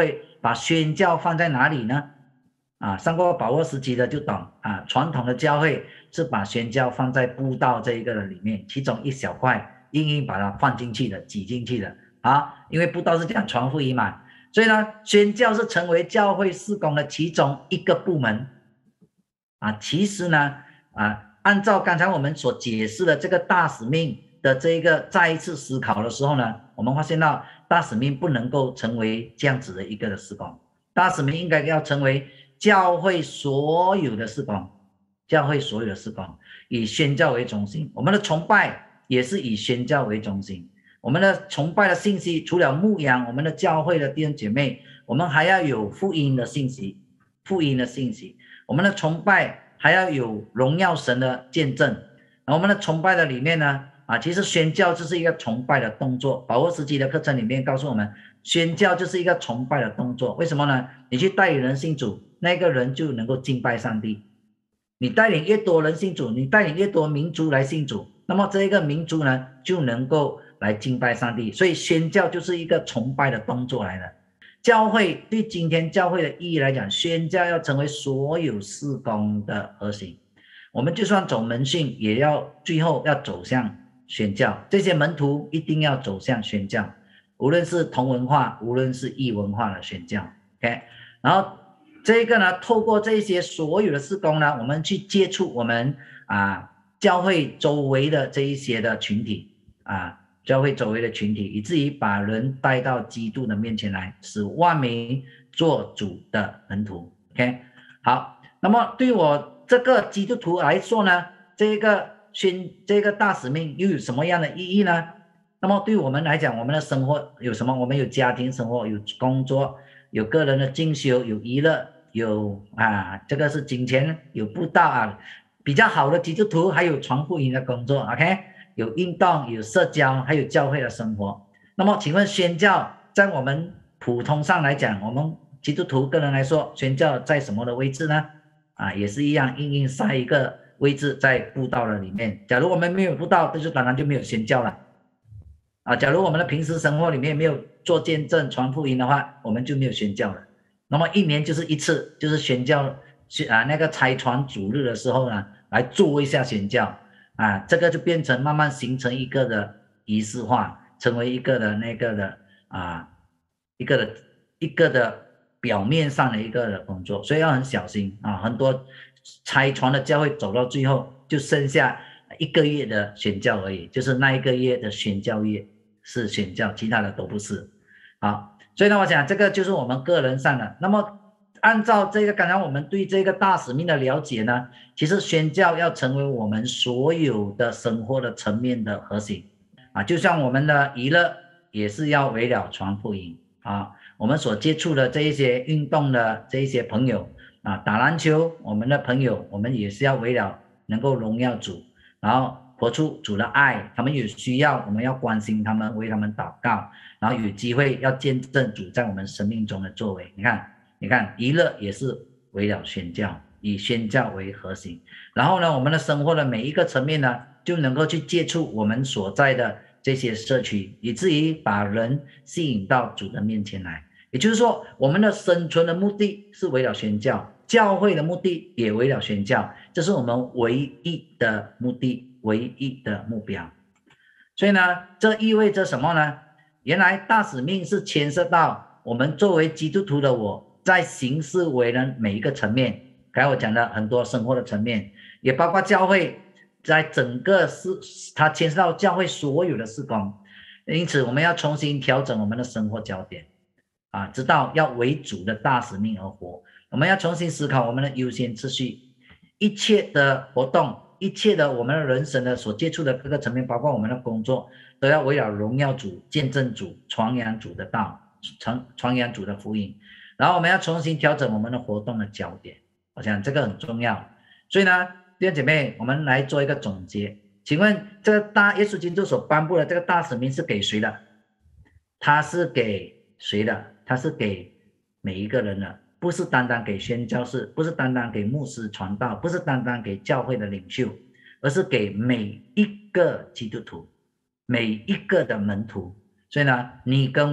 把宣教放在哪里呢？啊，上过把握时期的就懂啊，传统的教会是把宣教放在布道这一个的里面，其中一小块硬硬把它放进去的，挤进去的啊，因为布道是讲传福音嘛，所以呢，宣教是成为教会事工的其中一个部门啊。其实呢，啊，按照刚才我们所解释的这个大使命的这一个再一次思考的时候呢，我们发现到大使命不能够成为这样子的一个的事工，大使命应该要成为教会所有的事工，教会所有的事工以宣教为中心，我们的崇拜也是以宣教为中心，我们的崇拜的信息除了牧养我们的教会的弟兄姐妹，我们还要有福音的信息，福音的信息，我们的崇拜还要有荣耀神的见证。我们的崇拜的里面呢，啊，其实宣教就是一个崇拜的动作，把握时期的课程里面告诉我们，宣教就是一个崇拜的动作。为什么呢？你去带领人信主，那个人就能够敬拜上帝，你带领越多人信主，你带领越多民族来信主，那么这一个民族呢就能够来敬拜上帝。所以宣教就是一个崇拜的动作来的。教会对今天教会的意义来讲，宣教要成为所有事工的核心，我们就算走门训也要最后要走向宣教，这些门徒一定要走向宣教，无论是同文化无论是异文化的宣教 OK， 然后这个呢，透过这些所有的事工呢，我们去接触我们啊教会周围的这一些的群体啊，教会周围的群体，以至于把人带到基督的面前来，使万民做主的门徒 OK。 好，那么对我这个基督徒来说呢，这个宣这个大使命又有什么样的意义呢？那么对我们来讲，我们的生活有什么？我们有家庭生活，有工作，有个人的进修，有娱乐，有啊，这个是金钱，有布道啊，比较好的基督徒还有传福音的工作 OK， 有运动，有社交，还有教会的生活。那么请问宣教在我们普通上来讲，我们基督徒个人来说，宣教在什么的位置呢？啊，也是一样，硬硬塞一个位置在布道的里面。假如我们没有布道，这就当然就没有宣教了啊。假如我们的平时生活里面没有做见证传福音的话，我们就没有宣教了。那么一年就是一次，就是宣教啊，那个拆船主日的时候呢，来做一下宣教啊，这个就变成慢慢形成一个的仪式化，成为一个的那个的啊，一个的一个的表面上的一个的工作，所以要很小心啊。很多拆船的教会走到最后就剩下一个月的宣教而已，就是那一个月的宣教月是宣教，其他的都不是。好，所以呢，我想这个就是我们个人上的。那么按照这个刚才我们对这个大使命的了解呢，其实宣教要成为我们所有的生活的层面的核心啊，就像我们的娱乐也是要围绕传福音啊，我们所接触的这一些运动的这一些朋友啊，打篮球我们的朋友，我们也是要围绕能够荣耀主，然后活出主的爱，他们有需要我们要关心他们，为他们祷告，然后有机会要见证主在我们生命中的作为。你看你看娱乐也是围绕宣教，以宣教为核心，然后呢我们的生活的每一个层面呢就能够去接触我们所在的这些社区，以至于把人吸引到主的面前来。也就是说我们的生存的目的是围绕宣教，教会的目的也围绕宣教，这是我们唯一的目的，唯一的目标。所以呢这意味着什么呢？原来大使命是牵涉到我们作为基督徒的我在行事为人每一个层面，刚才我讲的很多生活的层面，也包括教会在整个事，它牵涉到教会所有的事工。因此我们要重新调整我们的生活焦点啊，知道要为主的大使命而活。我们要重新思考我们的优先次序，一切的活动，一切的我们的人生的所接触的各个层面，包括我们的工作，都要围绕荣耀主、见证主、传扬主的道、传传扬主的福音。然后我们要重新调整我们的活动的焦点，我想这个很重要。所以呢弟兄姐妹，我们来做一个总结。请问这个大耶稣基督所颁布的这个大使命是给谁的？他是给谁的？他是给每一个人的，不是单单给宣教士，不是单单给牧师传道，不是单单给教会的领袖，而是给每一个基督徒，每一个的门徒。所以呢你跟我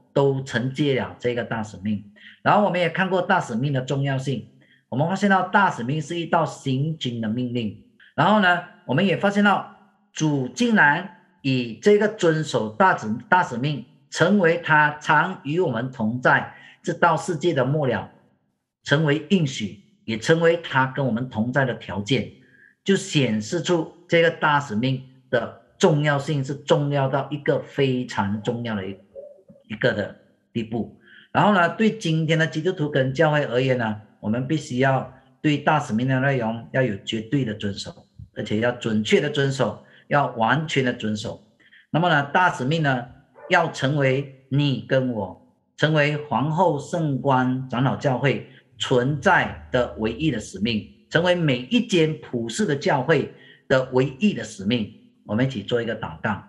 都承接了这个大使命。然后我们也看过大使命的重要性，我们发现到大使命是一道行军的命令。然后呢，我们也发现到主竟然以这个遵守大使大使命成为他常与我们同在，直到世界的末了，成为应许，也成为他跟我们同在的条件，就显示出这个大使命的重要性是重要到一个非常重要的一个的地步。然后呢，对今天的基督徒跟教会而言呢，我们必须要对大使命的内容要有绝对的遵守，而且要准确的遵守，要完全的遵守。那么呢，大使命呢，要成为你跟我，成为皇后圣光长老教会存在的唯一的使命，成为每一间普世的教会的唯一的使命。我们一起做一个祷告。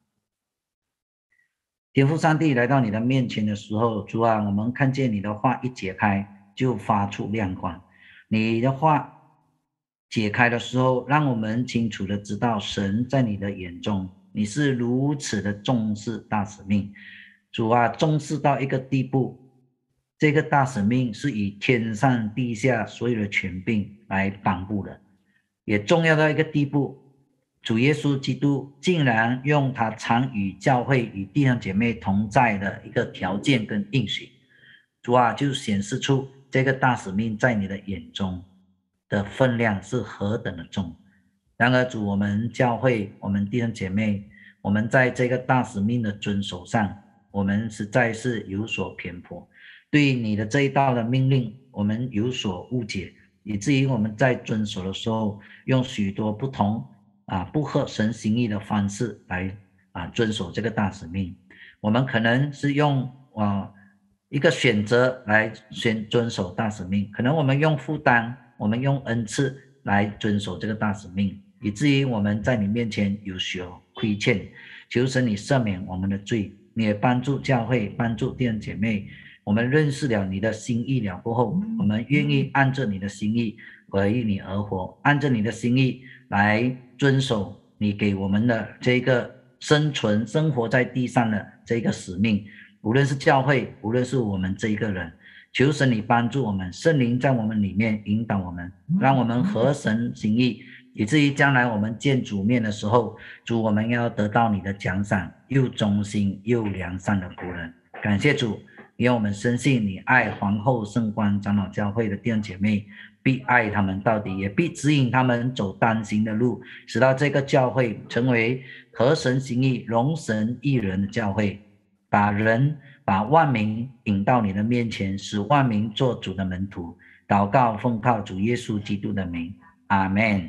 天父上帝，来到你的面前的时候，主啊，我们看见你的话一解开就发出亮光，你的话解开的时候，让我们清楚的知道神在你的眼中，你是如此的重视大使命。主啊，重视到一个地步，这个大使命是以天上地下所有的权柄来颁布的，也重要到一个地步，主耶稣基督竟然用他常与教会与弟兄姐妹同在的一个条件跟应许。主啊，就显示出这个大使命在你的眼中的分量是何等的重。然而主，我们教会，我们弟兄姐妹，我们在这个大使命的遵守上，我们实在是有所偏颇，对你的这一道的命令我们有所误解，以至于我们在遵守的时候用许多不同啊不合神心意的方式来啊遵守这个大使命。我们可能是用啊一个选择来选遵守大使命，可能我们用负担，我们用恩赐来遵守这个大使命，以至于我们在你面前有所亏欠。求神你赦免我们的罪，你也帮助教会，帮助弟兄姐妹，我们认识了你的心意了过后，我们愿意按着你的心意为你而活，按着你的心意来遵守你给我们的这个生存生活在地上的这个使命。无论是教会，无论是我们这一个人，求神你帮助我们，圣灵在我们里面引导我们，让我们合神心意，以至于将来我们见主面的时候，主，我们要得到你的奖赏，又忠心又良善的仆人。感谢主，因为我们深信你爱皇后圣光长老教会的弟兄姐妹，必爱他们到底，也必指引他们走当行的路，使到这个教会成为合神心意荣神益人的教会，把人把万民引到你的面前，使万民做主的门徒。祷告奉靠主耶稣基督的名，阿们。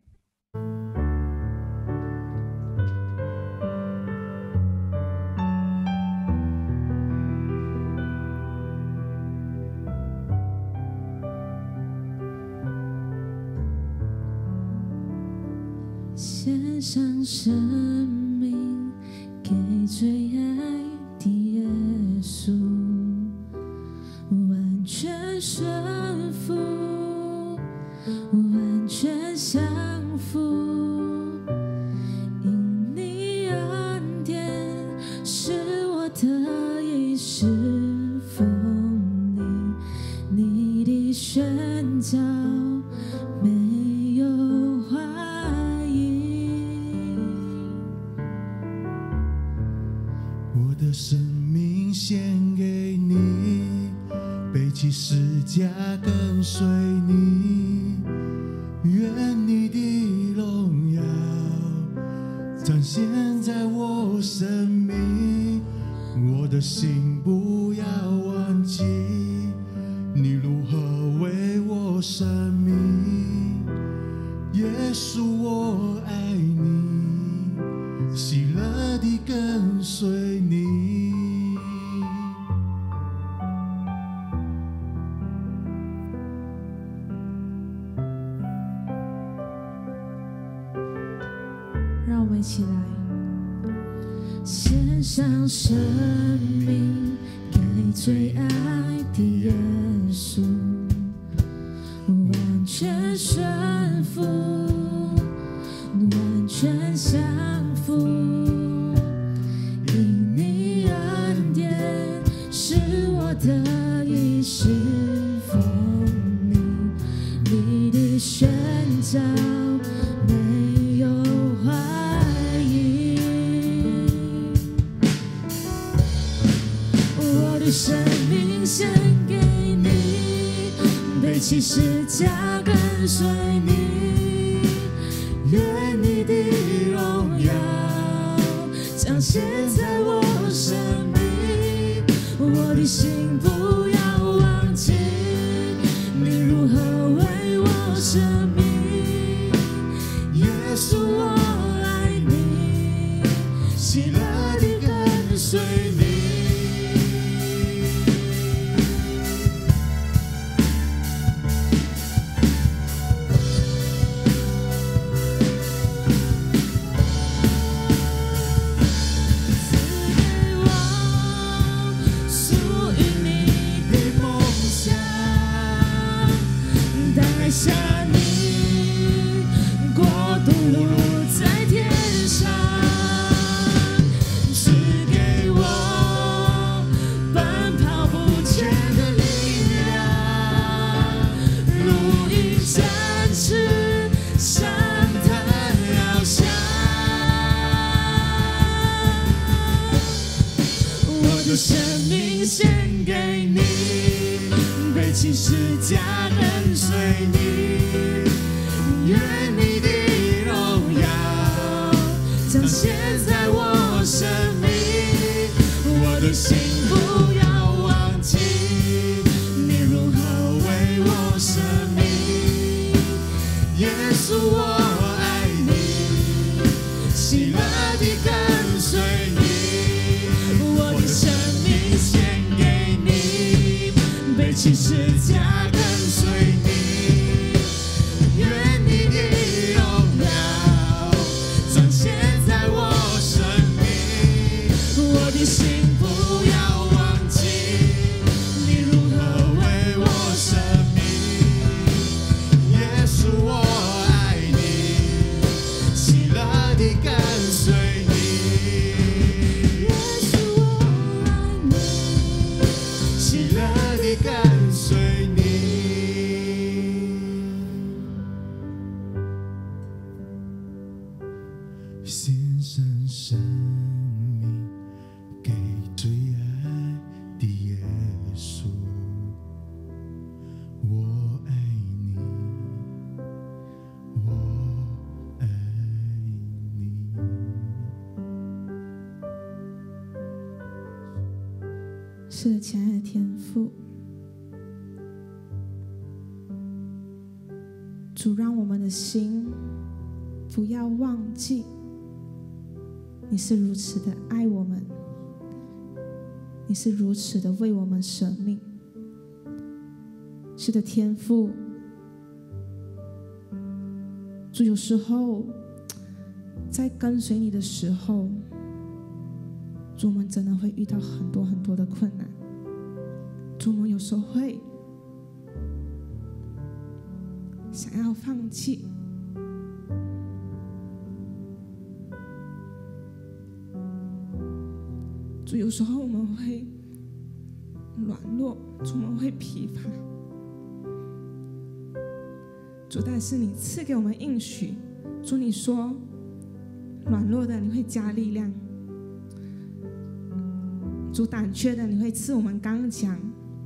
献上生命给最爱的耶稣，完全顺服，完全降服，因你恩典是我得以侍奉你，你的宣召没有怀疑。 我的生命献给你，背起十架跟随你，愿你的荣耀展现在我生命，我的心不要忘记你如何为我生命，耶稣我爱你，喜乐地跟随你。 让我们一起来献上生命给最爱的耶稣，完全顺服，完全降服，因你恩典照，没有怀疑。我的生命献给你，背起十字架跟随你，愿你的荣耀彰显在我生命。我的心不要忘记你如何为我舍命，耶稣我爱你，喜乐地跟随你。下你国度如在天上，赐给我奔跑不倦的力量，如鹰展翅上腾翱翔。我的生命献给你，背起十字架跟随你，愿你的荣耀彰显在我生命。我的心不要忘记你如何为我舍命，耶稣我爱你，喜乐地跟随你。我的生命献给你，背起十字架跟随你，愿你的荣耀彰显在我生命。我的心不要忘记你如何为我舍命，耶稣我爱你，喜乐地跟随你，耶稣我爱你，喜乐地跟随你。 献上生命给最爱的耶稣，我爱你，我爱你。 是的，亲爱的天父，主，让我们的心不要忘记你是如此的爱我们，你是如此的为我们舍命。是的，天父，主，有时候在跟随你的时候，主，我们真的会遇到很多很多的困难。主，我们有时候会想要放弃，主，有时候我们会软弱，主，我们会疲乏，主，但是你赐给我们应许，主，你说软弱的你会加力量，主，胆怯的你会赐我们刚强，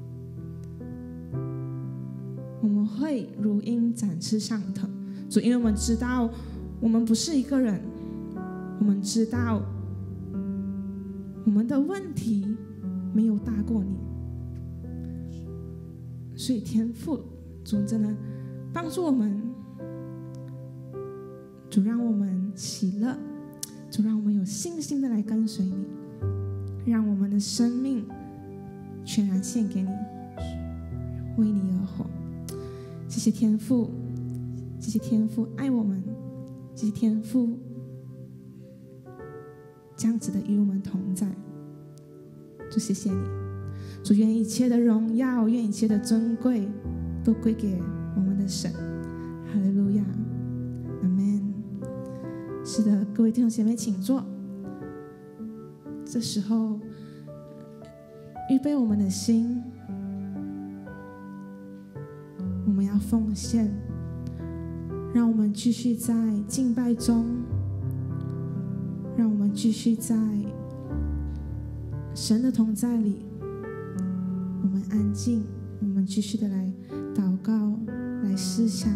我们会如鹰展翅上腾。主，因为我们知道我们不是一个人，我们知道我们的问题没有大过你，所以天父，主，真的帮助我们，主，让我们喜乐，主，让我们有信心的来跟随你，让我们的生命全然献给你，为你而活。谢谢天父，谢谢天父爱我们，谢谢天父这样子的与我们同在。主，谢谢你，主，愿一切的荣耀，愿一切的尊贵都归给我们的神。哈利路亚，阿们。是的，各位弟兄姐妹请坐。这时候预备我们的心，我们要奉献， 让我们继续在敬拜中，让我们继续在神的同在里，我们安静，我们继续的来祷告，来思想。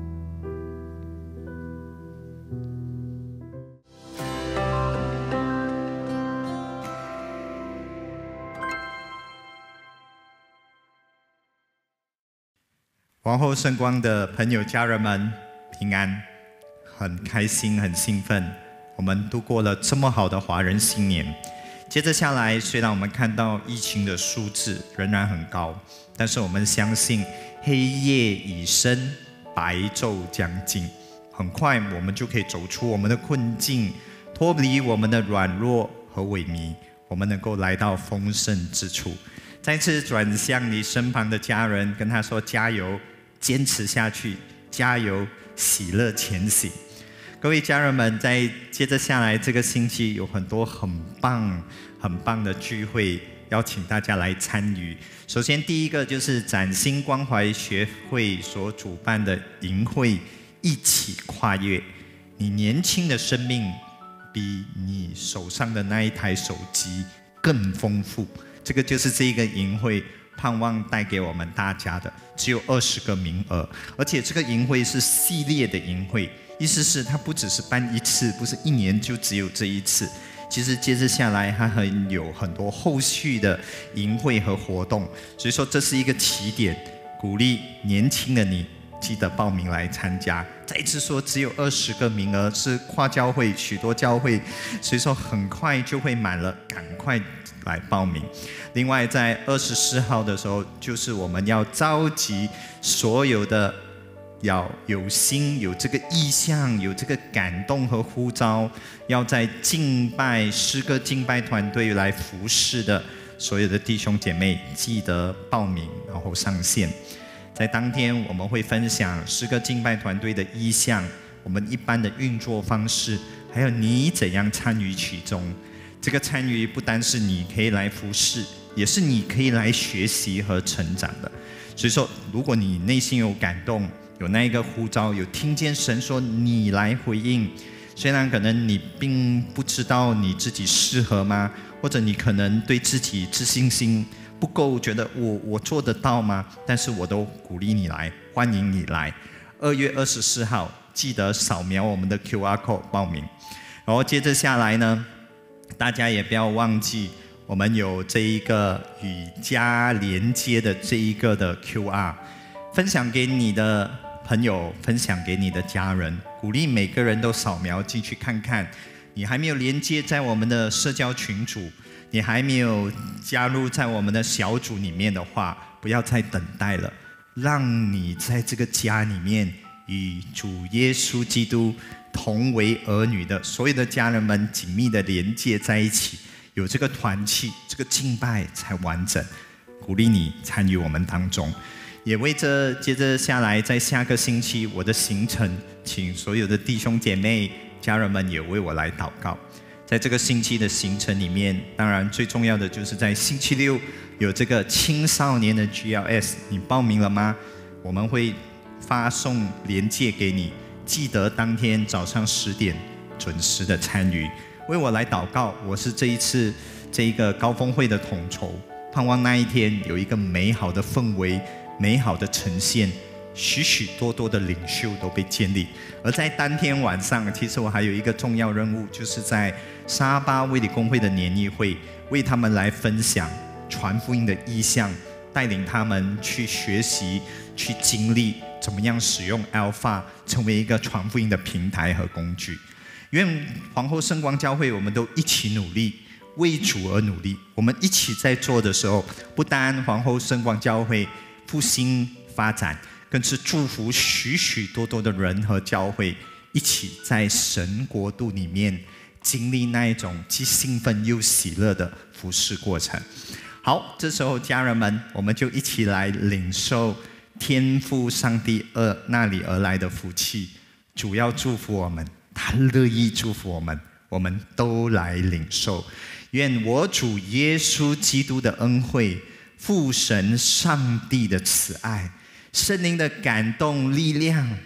皇后圣光的朋友家人们平安，很开心很兴奋，我们度过了这么好的华人新年。接着下来，虽然我们看到疫情的数字仍然很高，但是我们相信黑夜已深，白昼将近，很快我们就可以走出我们的困境，脱离我们的软弱和萎靡，我们能够来到丰盛之处。再次转向你身旁的家人，跟他说加油，坚持下去，加油，喜乐前行。各位家人们，在接着下来这个星期有很多很棒很棒的聚会，邀请大家来参与。首先第一个就是崭新关怀学会所主办的营会，一起跨越。你年轻的生命比你手上的那一台手机更丰富，这个就是这个营会盼望带给我们大家的，只有二十个名额，而且这个营会是系列的营会，意思是它不只是办一次，不是一年就只有这一次。其实接着下来，它很有很多后续的营会和活动，所以说这是一个起点，鼓励年轻的你记得报名来参加。再一次说，只有二十个名额，是跨教会许多教会，所以说很快就会满了，赶快来报名。另外在二十四号的时候，就是我们要召集所有的要有心有这个意向有这个感动和呼召，要在敬拜诗歌敬拜团队来服侍的所有的弟兄姐妹，记得报名然后上线。在当天我们会分享诗歌敬拜团队的意向，我们一般的运作方式，还有你怎样参与其中。这个参与不单是你可以来服侍，也是你可以来学习和成长的。所以说，如果你内心有感动，有那一个呼召，有听见神说你来回应，虽然可能你并不知道你自己适合吗？或者你可能对自己自信心不够，觉得我我做得到吗？但是我都鼓励你来，欢迎你来。二月二十四号，记得扫描我们的 Q R code 报名。然后接着下来呢，大家也不要忘记，我们有这一个与家连接的这一个的 Q R， 分享给你的朋友，分享给你的家人，鼓励每个人都扫描进去看看。你还没有连接在我们的社交群组，你还没有加入在我们的小组里面的话，不要再等待了，让你在这个家里面与主耶稣基督同为儿女的所有的家人们紧密的连接在一起，有这个团契，这个敬拜才完整。鼓励你参与我们当中，也为这接着下来在下个星期我的行程，请所有的弟兄姐妹家人们也为我来祷告。在这个星期的行程里面，当然最重要的就是在星期六有这个青少年的 G L S， 你报名了吗？我们会发送连结给你，记得当天早上十点准时的参与，为我来祷告。我是这一次这一个高峰会的统筹，盼望那一天有一个美好的氛围，美好的呈现，许许多多的领袖都被建立。而在当天晚上，其实我还有一个重要任务，就是在沙巴卫理公会的年议会，为他们来分享传福音的意向，带领他们去学习，去经历怎么样使用 Alpha 成为一个传福音的平台和工具。愿皇后圣光教会我们都一起努力，为主而努力。我们一起在做的时候，不单皇后圣光教会复兴发展，更是祝福许许多多的人和教会一起在神国度里面经历那一种既兴奋又喜乐的服事过程。好，这时候家人们，我们就一起来领受天父上帝而那里而来的福气。主要祝福我们，他乐意祝福我们，我们都来领受。愿我主耶稣基督的恩惠，父神上帝的慈爱，圣灵的感动力量，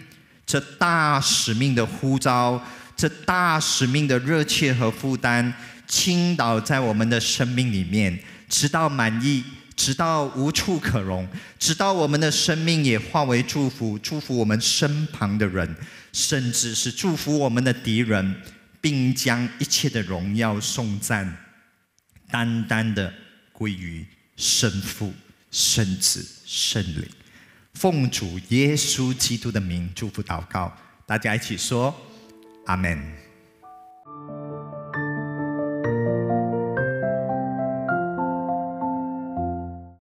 这大使命的呼召，这大使命的热切和负担，倾倒在我们的生命里面，直到满意，直到无处可容，直到我们的生命也化为祝福，祝福我们身旁的人，甚至是祝福我们的敌人，并将一切的荣耀颂赞单单的归于圣父、圣子、圣灵。奉主耶稣基督的名祝福祷告，大家一起说阿们。